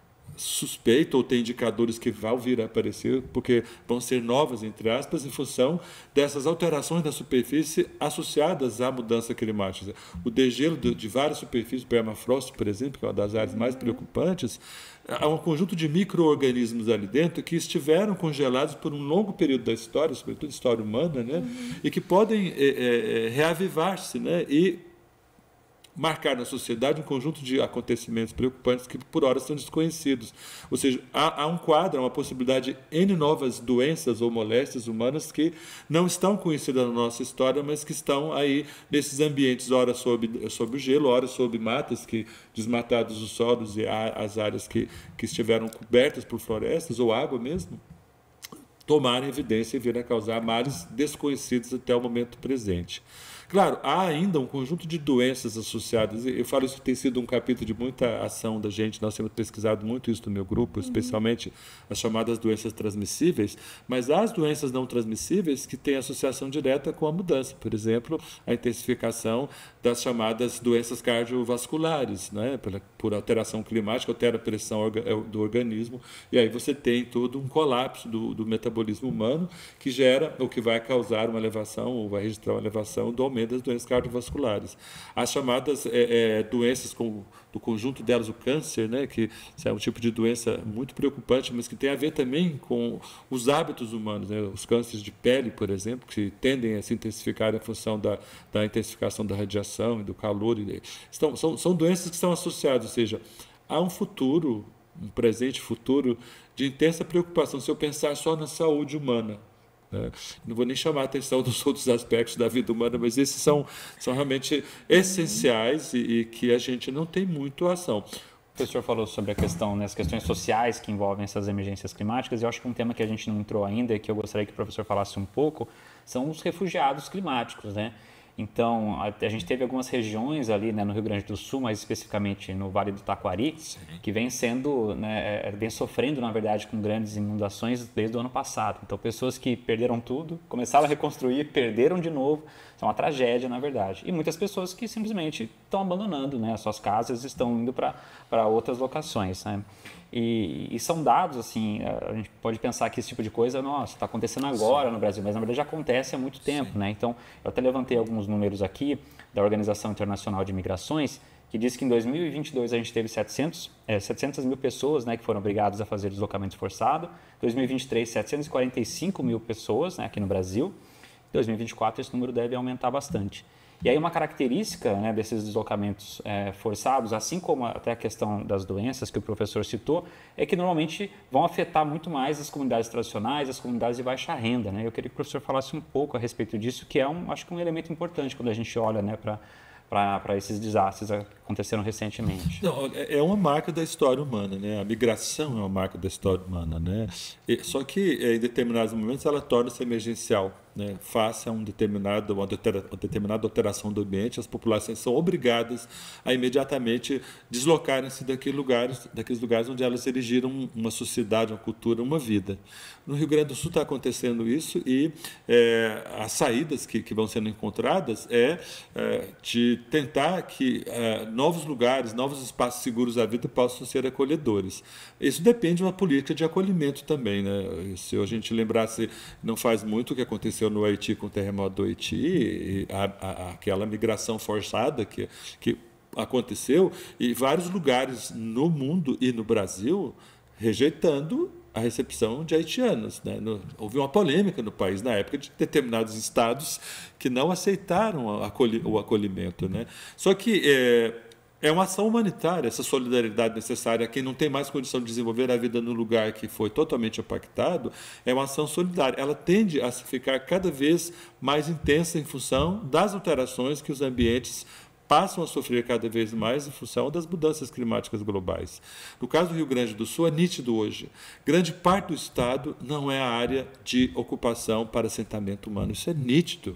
suspeita ou tem indicadores que vão vir a aparecer, porque vão ser novas, entre aspas, em função dessas alterações da superfície associadas à mudança climática. O degelo de várias superfícies, o permafrost, por exemplo, que é uma das áreas mais preocupantes, há um conjunto de micro-organismos ali dentro que estiveram congelados por um longo período da história, sobretudo história humana, né? Uhum. e que podem é, é, reavivar-se, né? e marcar na sociedade um conjunto de acontecimentos preocupantes que, por hora, são desconhecidos. Ou seja, há, há um quadro, há uma possibilidade de N novas doenças ou moléstias humanas que não estão conhecidas na nossa história, mas que estão aí nesses ambientes, ora sob, sob o gelo, ora sob matas, que, desmatados os solos e a, as áreas que, que estiveram cobertas por florestas, ou água mesmo, tomarem evidência e virem a causar males desconhecidos até o momento presente. Claro, há ainda um conjunto de doenças associadas. Eu falo isso que tem sido um capítulo de muita ação da gente. Nós temos pesquisado muito isso no meu grupo, uhum. especialmente as chamadas doenças transmissíveis. Mas há as doenças não transmissíveis que têm associação direta com a mudança. Por exemplo, a intensificação das chamadas doenças cardiovasculares, né? por, por alteração climática, altera a pressão do organismo. E aí você tem todo um colapso do, do metabolismo humano que gera, ou que vai causar uma elevação, ou vai registrar uma elevação do aumento das doenças cardiovasculares. As chamadas é, é, doenças, com, do conjunto delas o câncer, né, que é um tipo de doença muito preocupante, mas que tem a ver também com os hábitos humanos, né, os cânceres de pele, por exemplo, que tendem a se intensificar em função da, da intensificação da radiação e do calor. E, estão, são, são doenças que estão associadas, ou seja, há um futuro, um presente futuro de intensa preocupação, se eu pensar só na saúde humana. Não vou nem chamar a atenção dos outros aspectos da vida humana, mas esses são, são realmente essenciais e, e que a gente não tem muito ação. O professor falou sobre a questão, né, as questões sociais que envolvem essas emergências climáticas, e eu acho que um tema que a gente não entrou ainda e que eu gostaria que o professor falasse um pouco são os refugiados climáticos, né? Então, a, a gente teve algumas regiões ali, né, no Rio Grande do Sul, mais especificamente no Vale do Taquari, Sim. que vem sendo, né, vem sofrendo, na verdade, com grandes inundações desde o ano passado. Então, pessoas que perderam tudo, começaram a reconstruir, perderam de novo. É uma tragédia, na verdade. E muitas pessoas que simplesmente estão abandonando, né, as suas casas, estão indo para outras locações, né? E, e são dados, assim, a gente pode pensar que esse tipo de coisa, nossa, está acontecendo agora Sim. no Brasil, mas na verdade já acontece há muito tempo, Sim. né? Então, eu até levantei alguns números aqui da Organização Internacional de Migrações, que diz que em dois mil e vinte e dois a gente teve setecentos, é, setecentas mil pessoas, né, que foram obrigadas a fazer deslocamento forçado. Em dois mil e vinte e três, setecentas e quarenta e cinco mil pessoas, né, aqui no Brasil. Em dois mil e vinte e quatro, esse número deve aumentar bastante. E aí uma característica, né, desses deslocamentos é, forçados, assim como até a questão das doenças que o professor citou, é que normalmente vão afetar muito mais as comunidades tradicionais, as comunidades de baixa renda, né? Eu queria que o professor falasse um pouco a respeito disso, que é um, acho que um elemento importante quando a gente olha, né, para para esses desastres que aconteceram recentemente. Não, é uma marca da história humana, né? A migração é uma marca da história humana, né? E, só que em determinados momentos ela torna-se emergencial, né? Face a um determinado, uma, detera, uma determinada alteração do ambiente, as populações são obrigadas a imediatamente deslocarem-se daqueles lugares, daqueles lugares onde elas erigiram uma sociedade, uma cultura, uma vida. No Rio Grande do Sul está acontecendo isso e é, as saídas que, que vão sendo encontradas é, é de tentar que é, novos lugares, novos espaços seguros à vida possam ser acolhedores. Isso depende de uma política de acolhimento também, né? Se a gente lembrasse, não faz muito o que aconteceu no Haiti com o terremoto do Haiti, e a, a, aquela migração forçada que, que aconteceu, e vários lugares no mundo e no Brasil rejeitando a recepção de haitianos, né? No, houve uma polêmica no país na época de determinados estados que não aceitaram acolhi, o acolhimento, né? Só que é, é uma ação humanitária, essa solidariedade necessária a quem não tem mais condição de desenvolver a vida no lugar que foi totalmente impactado, é uma ação solidária. Ela tende a ficar cada vez mais intensa em função das alterações que os ambientes passam a sofrer cada vez mais em função das mudanças climáticas globais. No caso do Rio Grande do Sul, é nítido hoje. Grande parte do estado não é a área de ocupação para assentamento humano. Isso é nítido.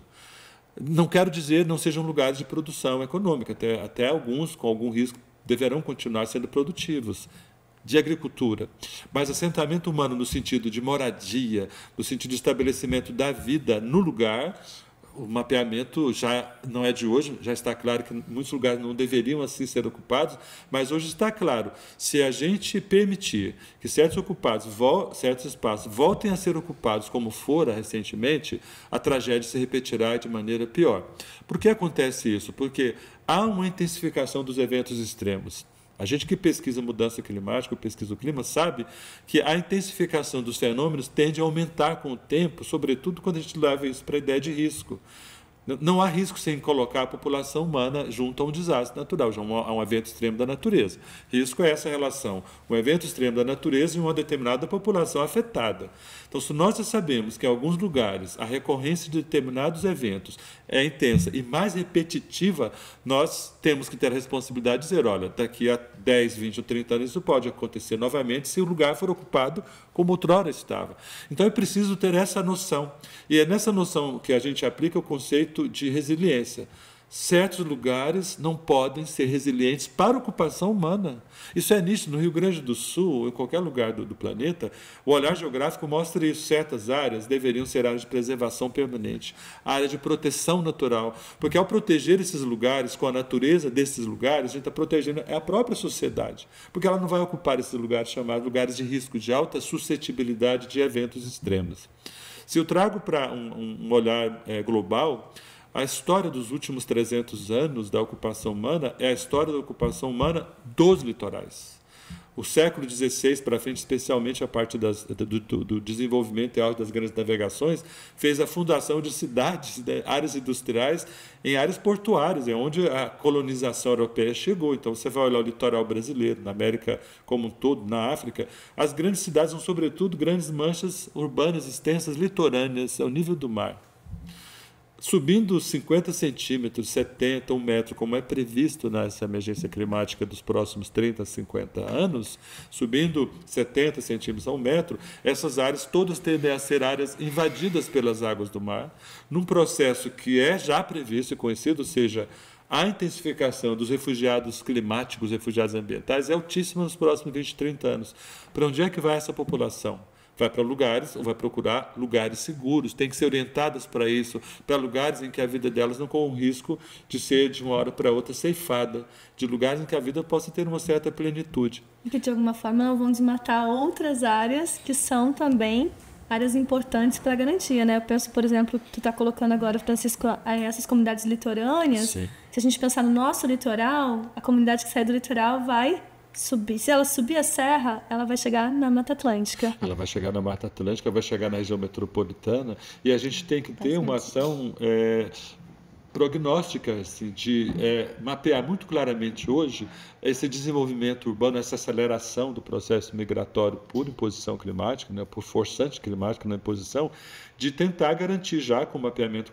Não quero dizer não sejam lugares de produção econômica, até, até alguns, com algum risco, deverão continuar sendo produtivos, de agricultura. Mas assentamento humano no sentido de moradia, no sentido de estabelecimento da vida no lugar, o mapeamento já não é de hoje, já está claro que muitos lugares não deveriam assim ser ocupados, mas hoje está claro, se a gente permitir que certos ocupados, certos espaços voltem a ser ocupados como fora recentemente, a tragédia se repetirá de maneira pior. Por que acontece isso? Porque há uma intensificação dos eventos extremos. A gente que pesquisa mudança climática, pesquisa o clima, sabe que a intensificação dos fenômenos tende a aumentar com o tempo, sobretudo quando a gente leva isso para a ideia de risco. Não há risco sem colocar a população humana junto a um desastre natural, já a um evento extremo da natureza. Risco é essa relação, um evento extremo da natureza e uma determinada população afetada. Então, se nós já sabemos que em alguns lugares a recorrência de determinados eventos é intensa e mais repetitiva, nós temos que ter a responsabilidade de dizer, olha, daqui a dez, vinte ou trinta anos isso pode acontecer novamente se o lugar for ocupado como outrora estava. Então, é preciso ter essa noção. E é nessa noção que a gente aplica o conceito de resiliência. Certos lugares não podem ser resilientes para a ocupação humana. Isso é nítido no Rio Grande do Sul, ou em qualquer lugar do, do planeta. O olhar geográfico mostra isso. Certas áreas deveriam ser áreas de preservação permanente, área de proteção natural, porque ao proteger esses lugares com a natureza desses lugares, a gente está protegendo a própria sociedade, porque ela não vai ocupar esses lugares chamados lugares de risco, de alta suscetibilidade de eventos extremos. Se eu trago para um, um olhar é, global, a história dos últimos trezentos anos da ocupação humana é a história da ocupação humana dos litorais. O século dezesseis para frente, especialmente a partir das, do, do, do desenvolvimento e auge das grandes navegações, fez a fundação de cidades, né, áreas industriais em áreas portuárias, é onde a colonização europeia chegou. Então, você vai olhar o litoral brasileiro, na América como um todo, na África, as grandes cidades são, sobretudo, grandes manchas urbanas extensas, litorâneas, ao nível do mar. Subindo cinquenta centímetros, setenta, um metro, como é previsto nessa emergência climática dos próximos trinta, cinquenta anos, subindo setenta centímetros a um metro, essas áreas todas tendem a ser áreas invadidas pelas águas do mar, num processo que é já previsto e conhecido, ou seja, a intensificação dos refugiados climáticos, refugiados ambientais, é altíssima nos próximos vinte, trinta anos. Para onde é que vai essa população? Vai para lugares, ou vai procurar lugares seguros, tem que ser orientadas para isso, para lugares em que a vida delas não corra o risco de ser, de uma hora para outra, ceifada, de lugares em que a vida possa ter uma certa plenitude. E que, de alguma forma, não vão desmatar outras áreas que são também áreas importantes para a garantia, né? Eu penso, por exemplo, tu está colocando agora, Francisco, essas comunidades litorâneas. Sim. Se a gente pensar no nosso litoral, a comunidade que sai do litoral vai subir. Se ela subir a serra, ela vai chegar na Mata Atlântica. Ela vai chegar na Mata Atlântica, vai chegar na região metropolitana, e a gente tem que ter uma ação é, prognóstica, assim, de é, mapear muito claramente hoje esse desenvolvimento urbano, essa aceleração do processo migratório por imposição climática, né, por forçante climático na imposição, de tentar garantir já com mapeamento claro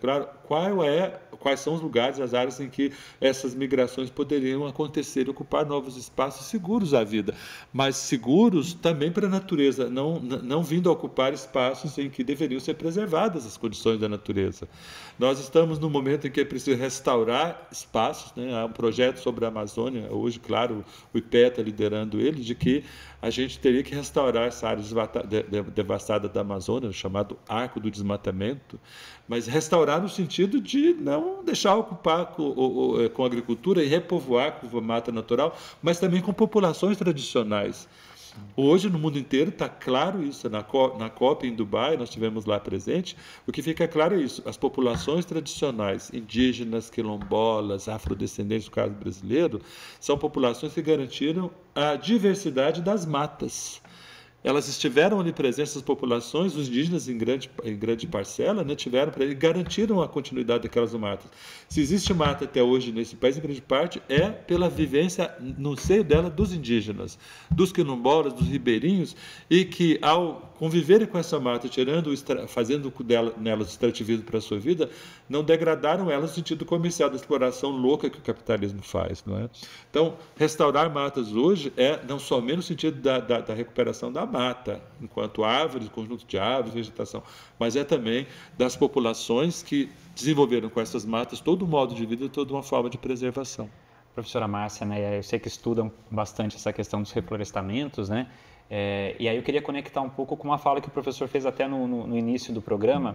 qual é, quais são os lugares, as áreas em que essas migrações poderiam acontecer, ocupar novos espaços seguros à vida, mas seguros também para a natureza, não, não vindo a ocupar espaços em que deveriam ser preservadas as condições da natureza. Nós estamos no momento em que é preciso restaurar espaços, né? Há um projeto sobre a Amazônia, hoje, claro, o I P E está liderando ele, de que a gente teria que restaurar essa área devastada da Amazônia, chamado Arco do Desmatamento, mas restaurar no sentido de não deixar ocupar com, com a agricultura e repovoar com a mata natural, mas também com populações tradicionais. Hoje, no mundo inteiro, está claro isso. Na COP em Dubai, nós estivemos lá presente, o que fica claro é isso. As populações tradicionais, indígenas, quilombolas, afrodescendentes, no caso brasileiro, são populações que garantiram a diversidade das matas. Elas estiveram ali presentes, as populações, os indígenas em grande, em grande parcela, né, tiveram e garantiram a continuidade daquelas matas. Se existe mata até hoje nesse país, em grande parte, é pela vivência no seio dela dos indígenas, dos quilombolas, dos ribeirinhos, e que ao conviverem com essa mata, tirando, fazendo dela, nelas extrativismo para a sua vida, não degradaram elas no sentido comercial da exploração louca que o capitalismo faz. Não é? Então, restaurar matas hoje é não somente no sentido da, da, da recuperação da mata, enquanto árvores, conjunto de árvores, vegetação, mas é também das populações que desenvolveram com essas matas todo um modo de vida e toda uma forma de preservação. Professora Márcia, né, eu sei que estudam bastante essa questão dos reflorestamentos, né? É, e aí eu queria conectar um pouco com uma fala que o professor fez até no, no, no início do programa,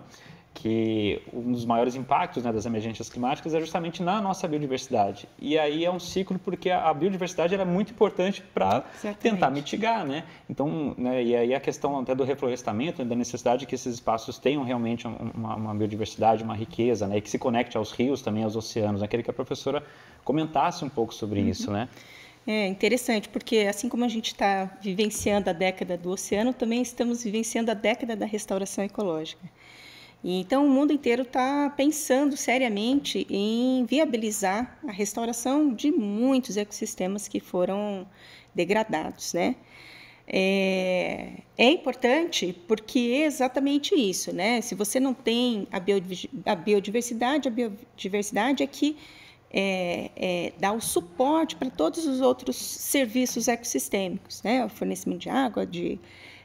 que um dos maiores impactos, né, das emergências climáticas é justamente na nossa biodiversidade. E aí é um ciclo porque a, a biodiversidade era muito importante para tentar mitigar, né? Então, né, e aí a questão até do reflorestamento, né, da necessidade que esses espaços tenham realmente uma, uma biodiversidade, uma riqueza, né, e que se conecte aos rios, também aos oceanos. Eu queria que a professora comentasse um pouco sobre uhum. isso, né? É interessante, porque assim como a gente está vivenciando a década do oceano, também estamos vivenciando a década da restauração ecológica. E, então, o mundo inteiro está pensando seriamente em viabilizar a restauração de muitos ecossistemas que foram degradados, né? É, é importante porque é exatamente isso, né? Se você não tem a biodiversidade, a biodiversidade é que É, é, dá o suporte para todos os outros serviços ecossistêmicos, né? O fornecimento de água, de,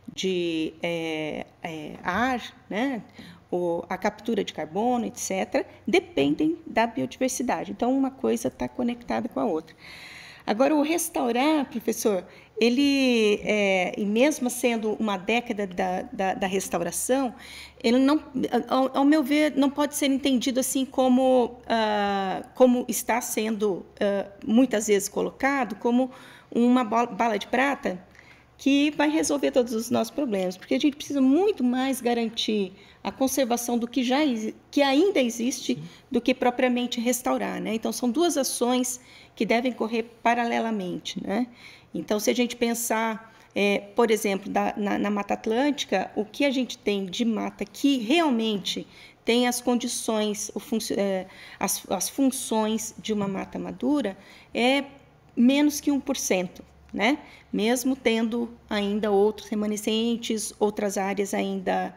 de é, é, ar, né? O, a captura de carbono, etcétera, dependem da biodiversidade. Então, uma coisa está conectada com a outra. Agora, o restaurar, professor, ele, é, e mesmo sendo uma década da, da, da restauração, ele não, ao, ao meu ver, não pode ser entendido assim como, ah, como está sendo ah, muitas vezes colocado, como uma bala de prata que vai resolver todos os nossos problemas, porque a gente precisa muito mais garantir a conservação do que, já, que ainda existe do que propriamente restaurar, né? Então, são duas ações que devem correr paralelamente, né? Então, se a gente pensar, é, por exemplo, da, na, na Mata Atlântica, o que a gente tem de mata que realmente tem as condições, o func- é, as, as funções de uma mata madura, é menos que um por cento, né? Mesmo tendo ainda outros remanescentes, outras áreas ainda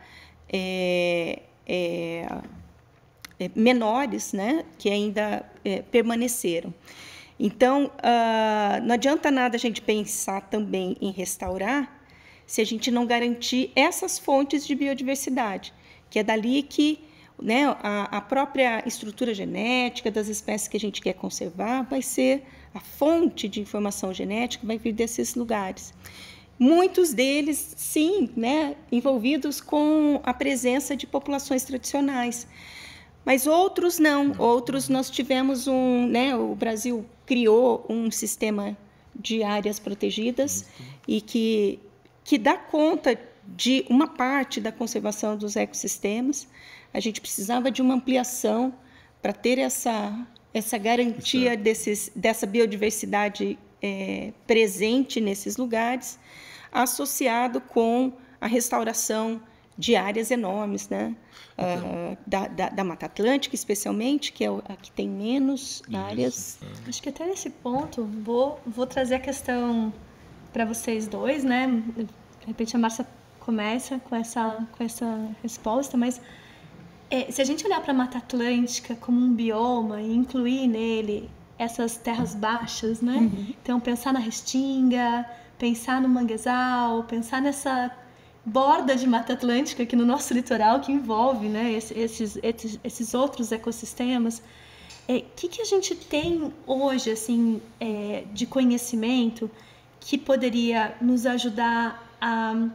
é, é, é, menores, né? Que ainda é, permaneceram. Então, uh, não adianta nada a gente pensar também em restaurar se a gente não garantir essas fontes de biodiversidade, que é dali que, né, a, a própria estrutura genética das espécies que a gente quer conservar vai ser a fonte de informação genética, vai vir desses lugares. Muitos deles, sim, né, envolvidos com a presença de populações tradicionais. Mas outros não, outros nós tivemos um, né, o Brasil criou um sistema de áreas protegidas e que, que dá conta de uma parte da conservação dos ecossistemas. A gente precisava de uma ampliação para ter essa, essa garantia desses, dessa biodiversidade é, presente nesses lugares, associado com a restauração de áreas enormes, né? Uh, da, da, da Mata Atlântica, especialmente, que é a que tem menos Isso. áreas. Acho que até nesse ponto, vou, vou trazer a questão para vocês dois, né? De repente a Márcia começa com essa, com essa resposta, mas é, se a gente olhar para a Mata Atlântica como um bioma e incluir nele essas terras baixas, né? Uhum. Então, pensar na Restinga, pensar no manguezal, pensar nessa borda de Mata Atlântica aqui no nosso litoral, que envolve, né, esses, esses, esses outros ecossistemas. O é, que, que a gente tem hoje, assim, é, de conhecimento que poderia nos ajudar a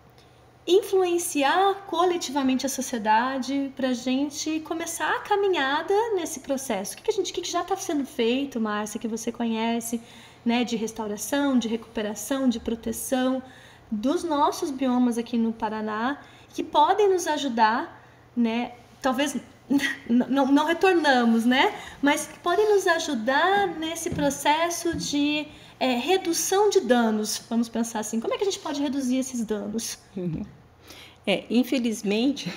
influenciar coletivamente a sociedade para a gente começar a caminhada nesse processo? O que, que, a gente, que, que já está sendo feito, Márcia, que você conhece, né, de restauração, de recuperação, de proteção dos nossos biomas aqui no Paraná, que podem nos ajudar, né, talvez não, não retornamos, né, mas que podem nos ajudar nesse processo de é, redução de danos, vamos pensar assim. Como é que a gente pode reduzir esses danos? Uhum. É, infelizmente,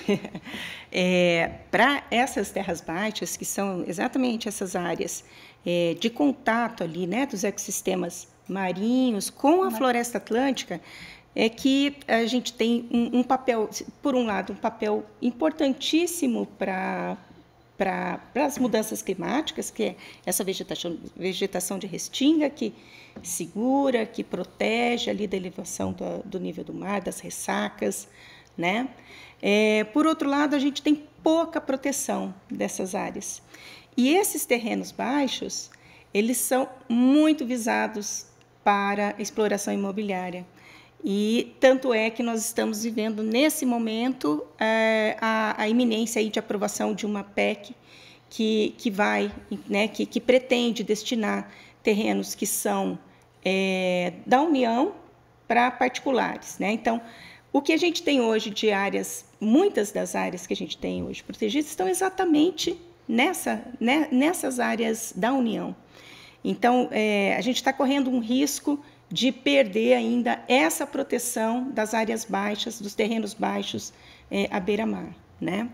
é, para essas terras baixas, que são exatamente essas áreas é, de contato ali, né, dos ecossistemas marinhos com a floresta atlântica, é que a gente tem um, um papel, por um lado, um papel importantíssimo para para as mudanças climáticas, que é essa vegetação, vegetação de restinga que segura, que protege ali da elevação do, do nível do mar, das ressacas, né? É, por outro lado, a gente tem pouca proteção dessas áreas. E esses terrenos baixos, eles são muito visados para exploração imobiliária. E tanto é que nós estamos vivendo, nesse momento, é, a, a iminência aí de aprovação de uma P E C que, que vai, né, que, que pretende destinar terrenos que são é, da União para particulares, né? Então, o que a gente tem hoje de áreas, muitas das áreas que a gente tem hoje protegidas estão exatamente nessa, né, nessas áreas da União. Então, é, a gente está correndo um risco de perder ainda essa proteção das áreas baixas, dos terrenos baixos é, à beira-mar, né?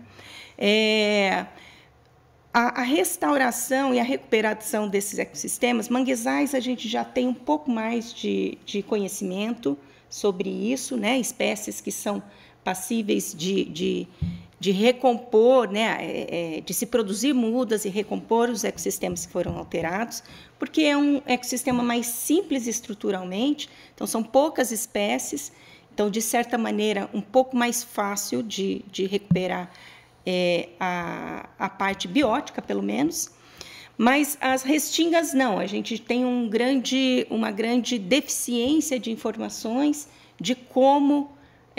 É, a, a restauração e a recuperação desses ecossistemas, manguezais, a gente já tem um pouco mais de, de conhecimento sobre isso, né? Espécies que são passíveis de, de, de recompor, né? É, é, de se produzir mudas e recompor os ecossistemas que foram alterados, porque é um ecossistema mais simples estruturalmente, então são poucas espécies, então, de certa maneira, um pouco mais fácil de, de recuperar é, a, a parte biótica, pelo menos. Mas as restingas não, a gente tem um grande, uma grande deficiência de informações de como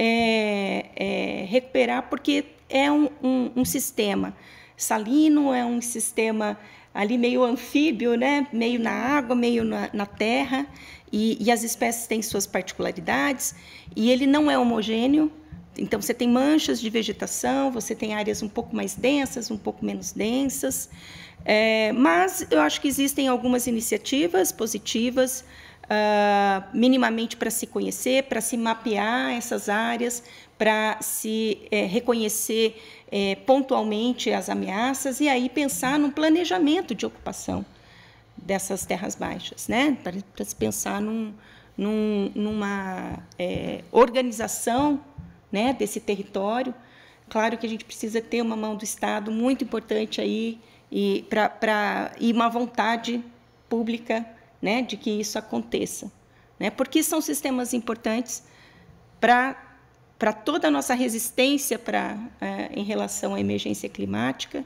é, é, recuperar, porque é um, um, um sistema salino, é um sistema ali meio anfíbio, né? Meio na água, meio na, na terra, e, e as espécies têm suas particularidades, e ele não é homogêneo. Então, você tem manchas de vegetação, você tem áreas um pouco mais densas, um pouco menos densas, é, mas eu acho que existem algumas iniciativas positivas, uh, minimamente para se conhecer, para se mapear essas áreas, para se é, reconhecer é, pontualmente as ameaças e aí pensar num planejamento de ocupação dessas terras baixas, né? Para, para se pensar num, num, numa é, organização, né, desse território. Claro que a gente precisa ter uma mão do Estado muito importante aí e, pra, pra, e uma vontade pública, né, de que isso aconteça, né? Porque são sistemas importantes para para toda a nossa resistência pra, é, em relação à emergência climática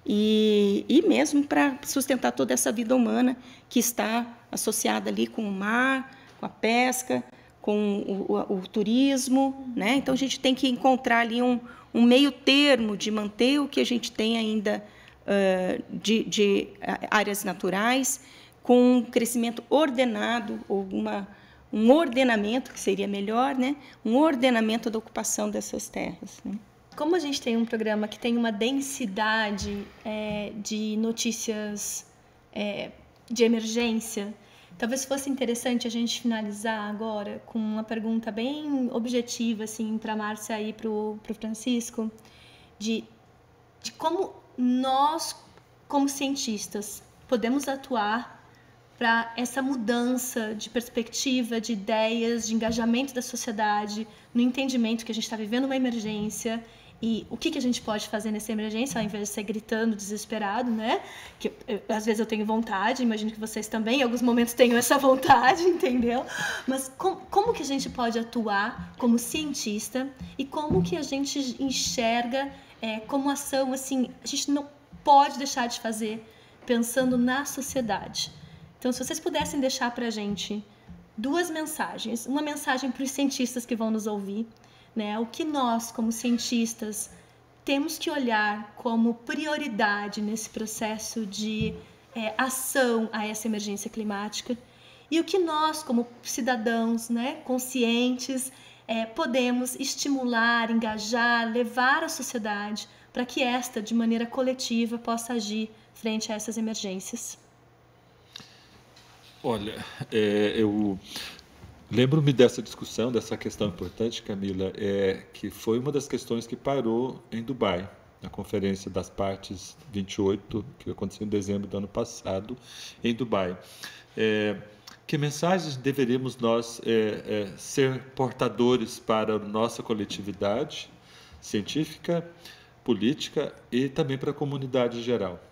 e, e mesmo para sustentar toda essa vida humana que está associada ali com o mar, com a pesca, com o, o, o turismo, né? Então, a gente tem que encontrar ali um, um meio termo de manter o que a gente tem ainda uh, de, de áreas naturais, com um crescimento ordenado, ou uma um ordenamento, que seria melhor, né? Um ordenamento da ocupação dessas terras, né? Como a gente tem um programa que tem uma densidade é, de notícias é, de emergência, talvez fosse interessante a gente finalizar agora com uma pergunta bem objetiva, assim, para a Márcia e para o Francisco, de, de como nós, como cientistas, podemos atuar para essa mudança de perspectiva, de ideias, de engajamento da sociedade, no entendimento que a gente está vivendo uma emergência E o que, que a gente pode fazer nessa emergência, ao invés de ser gritando, desesperado, né? Que eu, às vezes eu tenho vontade, imagino que vocês também, em alguns momentos tenham essa vontade, entendeu? Mas com, como que a gente pode atuar como cientista e como que a gente enxerga é, como ação, assim, a gente não pode deixar de fazer pensando na sociedade. Então, se vocês pudessem deixar para a gente duas mensagens, uma mensagem para os cientistas que vão nos ouvir, né? O que nós, como cientistas, temos que olhar como prioridade nesse processo de é, ação a essa emergência climática e o que nós, como cidadãos, né, conscientes, é, podemos estimular, engajar, levar à sociedade para que esta, de maneira coletiva, possa agir frente a essas emergências. Olha, é, eu... lembro-me dessa discussão, dessa questão importante, Camila, é, que foi uma das questões que parou em Dubai, na Conferência das Partes vinte e oito, que aconteceu em dezembro do ano passado, em Dubai. É, que mensagens deveríamos nós é, é, ser portadores para a nossa coletividade científica, política e também para a comunidade em geral?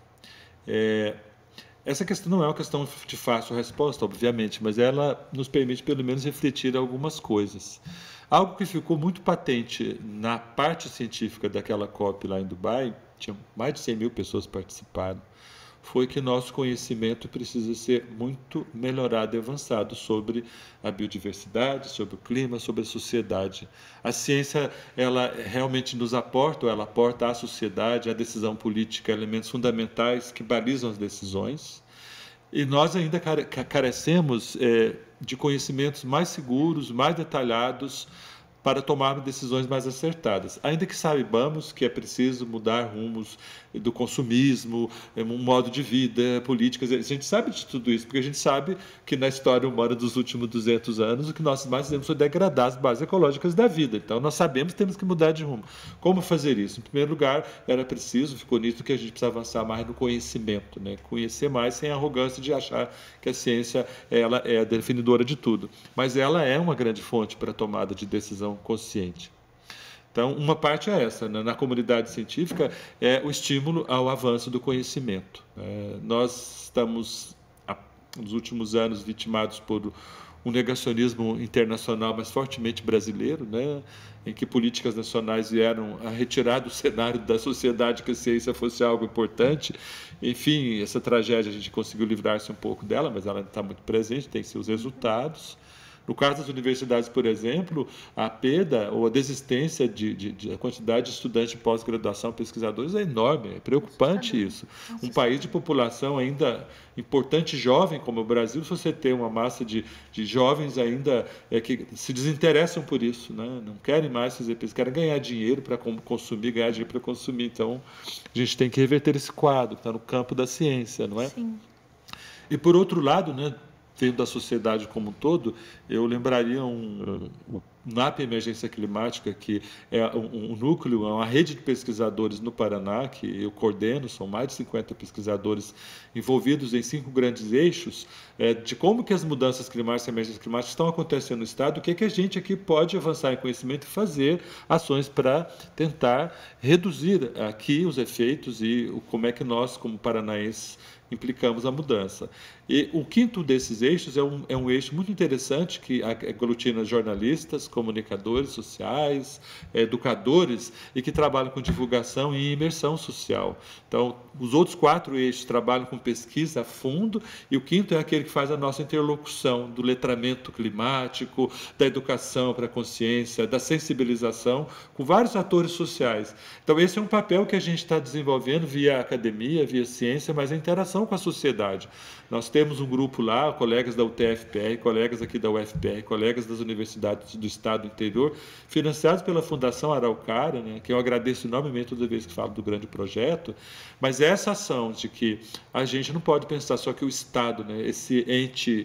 É, Essa questão não é uma questão de fácil resposta, obviamente, mas ela nos permite, pelo menos, refletir algumas coisas. Algo que ficou muito patente na parte científica daquela COP lá em Dubai, tinha mais de cem mil pessoas participando, foi que nosso conhecimento precisa ser muito melhorado e avançado sobre a biodiversidade, sobre o clima, sobre a sociedade. A ciência, ela realmente nos aporta, ela aporta à sociedade, à decisão política, elementos fundamentais que balizam as decisões. E nós ainda carecemos é, de conhecimentos mais seguros, mais detalhados, para tomarmos decisões mais acertadas. Ainda que saibamos que é preciso mudar rumos do consumismo, um modo de vida, políticas, a gente sabe de tudo isso, porque a gente sabe que na história humana dos últimos duzentos anos, o que nós mais fizemos foi degradar as bases ecológicas da vida. Então, nós sabemos que temos que mudar de rumo. Como fazer isso? Em primeiro lugar, era preciso, ficou nítido que a gente precisa avançar mais no conhecimento, né? Conhecer mais sem arrogância de achar que a ciência ela é a definidora de tudo. Mas ela é uma grande fonte para a tomada de decisão consciente. Então, uma parte é essa, né? Na comunidade científica, é o estímulo ao avanço do conhecimento. É, nós estamos, nos últimos anos, vitimados por um negacionismo internacional, mas fortemente brasileiro, né? Em que políticas nacionais vieram a retirar do cenário da sociedade que a ciência fosse algo importante. Enfim, essa tragédia a gente conseguiu livrar-se um pouco dela, mas ela está muito presente, tem seus resultados. No caso das universidades, por exemplo, a perda ou a desistência de, de, de a quantidade de estudantes de pós-graduação, pesquisadores, é enorme, é preocupante isso. Um país de população ainda importante e jovem como o Brasil, se você tem uma massa de, de jovens ainda é, que se desinteressam por isso, né? Não querem mais fazer pesquisa, querem ganhar dinheiro para consumir, ganhar dinheiro para consumir. Então, a gente tem que reverter esse quadro, que está no campo da ciência, não é? Sim. E, por outro lado, né, dentro da sociedade como um todo, eu lembraria um, um N A P Emergência Climática, que é um, um núcleo, é uma rede de pesquisadores no Paraná, que eu coordeno, são mais de cinquenta pesquisadores envolvidos em cinco grandes eixos, é, de como que as mudanças climáticas e emergências climáticas estão acontecendo no Estado, o que é que a gente aqui pode avançar em conhecimento e fazer ações para tentar reduzir aqui os efeitos e como é que nós, como paranaenses, implicamos a mudança. E o quinto desses eixos é um, é um eixo muito interessante que aglutina jornalistas, comunicadores sociais, educadores e que trabalham com divulgação e imersão social. Então, os outros quatro eixos trabalham com pesquisa a fundo e o quinto é aquele que faz a nossa interlocução do letramento climático, da educação para a consciência, da sensibilização com vários atores sociais. Então, esse é um papel que a gente está desenvolvendo via academia, via ciência, mas a interação com a sociedade. Nós temos um grupo lá, colegas da U T F P R, colegas aqui da U F P R, colegas das universidades do estado interior, financiados pela Fundação Araucária, né, que eu agradeço enormemente toda vez que falo do grande projeto, mas essa ação de que a gente não pode pensar só que o Estado, né, esse ente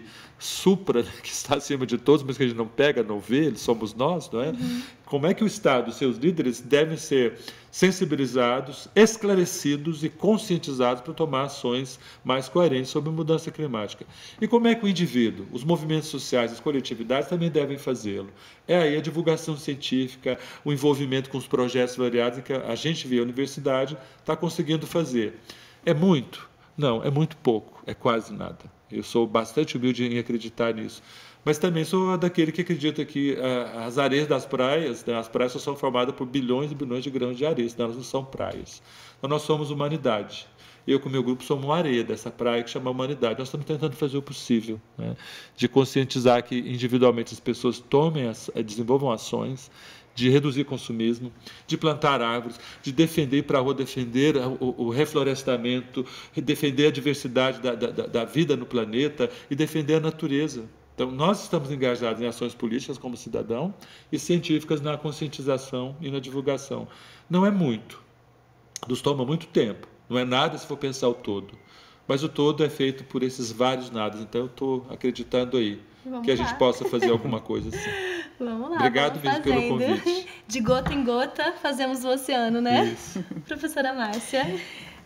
supra, né, que está acima de todos, mas que a gente não pega, não vê, eles somos nós, não é? Uhum. Como é que o Estado e seus líderes devem ser sensibilizados, esclarecidos e conscientizados para tomar ações mais coerentes sobre a mudança climática? E como é que o indivíduo, os movimentos sociais, as coletividades também devem fazê-lo? É aí a divulgação científica, o envolvimento com os projetos variados que a gente vê a universidade está conseguindo fazer. É muito? Não, é muito pouco, é quase nada. Eu sou bastante humilde em acreditar nisso. Mas também sou daquele que acredita que ah, as areias das praias, né, as praias só são formadas por bilhões e bilhões de grãos de areia, senão elas não são praias. Então nós somos humanidade. Eu com o meu grupo somos uma areia dessa praia que chama humanidade. Nós estamos tentando fazer o possível, né, de conscientizar que individualmente as pessoas tomem, as, desenvolvam ações, de reduzir consumismo, de plantar árvores, de defender, ir para a rua, defender o, o reflorestamento, defender a diversidade da, da, da vida no planeta e defender a natureza. Então, nós estamos engajados em ações políticas como cidadão e científicas na conscientização e na divulgação. Não é muito, nos toma muito tempo, não é nada se for pensar o todo, mas o todo é feito por esses vários nadas, então eu estou acreditando aí Vamos que a lá. gente possa fazer alguma coisa assim. Vamos lá, Obrigado vamos mesmo pelo convite. De gota em gota, fazemos o oceano, né? Isso. Professora Márcia.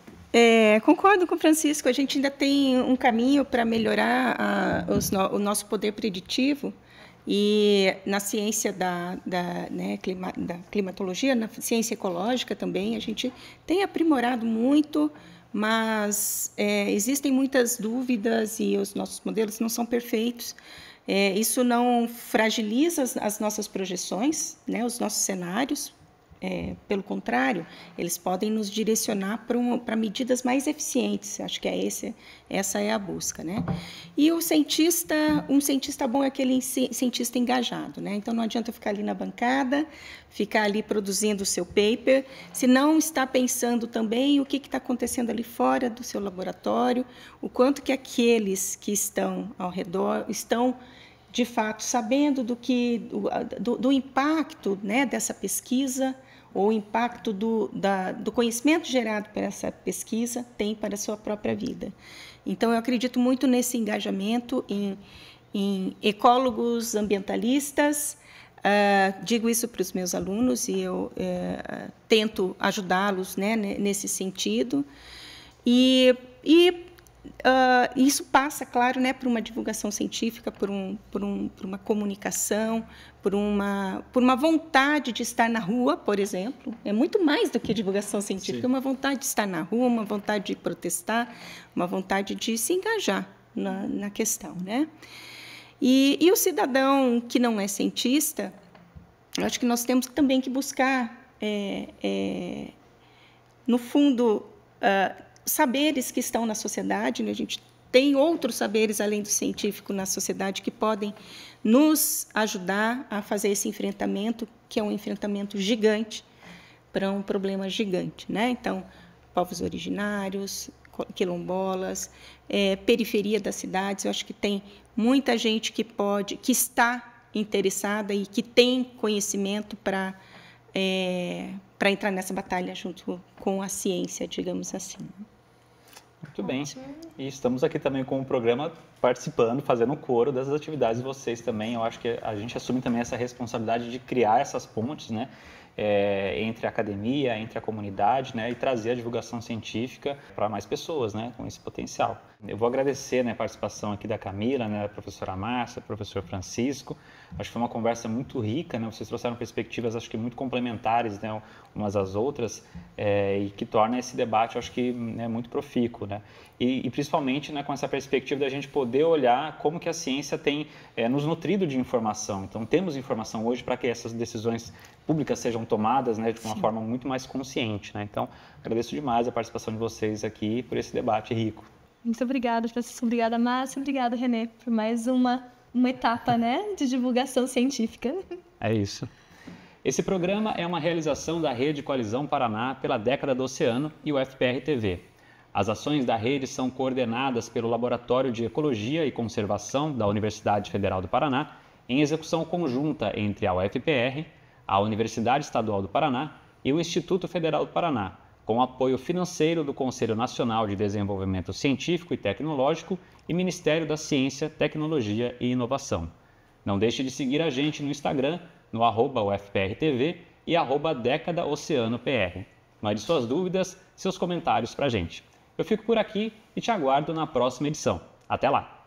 É, concordo com o Francisco, a gente ainda tem um caminho para melhorar a, os no, o nosso poder preditivo e na ciência da, da, né, clima, da climatologia, na ciência ecológica também, a gente tem aprimorado muito, mas é, existem muitas dúvidas e os nossos modelos não são perfeitos. É, isso não fragiliza as, as nossas projeções, né, os nossos cenários. É, pelo contrário, eles podem nos direcionar para um, para medidas mais eficientes. Acho que é esse, essa é a busca, né? E o cientista, um cientista bom é aquele cientista engajado, né? Então não adianta ficar ali na bancada, ficar ali produzindo o seu paper, se não está pensando também o que está acontecendo ali fora do seu laboratório, o quanto que aqueles que estão ao redor estão de fato sabendo do que do, do impacto, né, dessa pesquisa, ou o impacto do, da, do conhecimento gerado por essa pesquisa tem para a sua própria vida. Então, eu acredito muito nesse engajamento em, em ecólogos ambientalistas. Uh, digo isso para os meus alunos e eu uh, tento ajudá-los, né, nesse sentido. E, e Uh, isso passa, claro, né, por uma divulgação científica, por, um, por, um, por uma comunicação, por uma, por uma vontade de estar na rua, por exemplo. É muito mais do que divulgação científica, é uma vontade de estar na rua, uma vontade de protestar, uma vontade de se engajar na, na questão, né? E, e o cidadão que não é cientista, eu acho que nós temos também que buscar, é, é, no fundo, uh, saberes que estão na sociedade, né? A gente tem outros saberes além do científico na sociedade que podem nos ajudar a fazer esse enfrentamento, que é um enfrentamento gigante para um problema gigante, né? Então, povos originários, quilombolas, é, periferia das cidades, eu acho que tem muita gente que pode, que está interessada e que tem conhecimento para é, para entrar nessa batalha junto com a ciência, digamos assim. Muito bem. E estamos aqui também com o programa participando, fazendo um coro dessas atividades de vocês também. Eu acho que a gente assume também essa responsabilidade de criar essas pontes, né, é, entre a academia, entre a comunidade, né, e trazer a divulgação científica para mais pessoas, né, com esse potencial. Eu vou agradecer, né, a participação aqui da Camila, né, da professora Márcia, professor Francisco. Acho que foi uma conversa muito rica, né? Vocês trouxeram perspectivas, acho que muito complementares, né, umas às outras, é, e que torna esse debate, acho que, né, muito profícuo, né? E, e principalmente, né, com essa perspectiva da gente poder olhar como que a ciência tem é, nos nutrido de informação. Então, temos informação hoje para que essas decisões públicas sejam tomadas, né, de uma Sim. forma muito mais consciente, né? Então, agradeço demais a participação de vocês aqui por esse debate rico. Muito obrigada, professor. Obrigada, Márcia. Obrigada, Renê, por mais uma, uma etapa, né, de divulgação científica. É isso. Esse programa é uma realização da Rede Coalizão Paraná pela Década do Oceano e o F P R T V. As ações da rede são coordenadas pelo Laboratório de Ecologia e Conservação da Universidade Federal do Paraná, em execução conjunta entre a U F P R, a Universidade Estadual do Paraná e o Instituto Federal do Paraná, com o apoio financeiro do Conselho Nacional de Desenvolvimento Científico e Tecnológico e Ministério da Ciência, Tecnologia e Inovação. Não deixe de seguir a gente no Instagram, no arroba U F P R T V e arroba Década Oceano P R. Mande suas dúvidas, seus comentários para a gente. Eu fico por aqui e te aguardo na próxima edição. Até lá!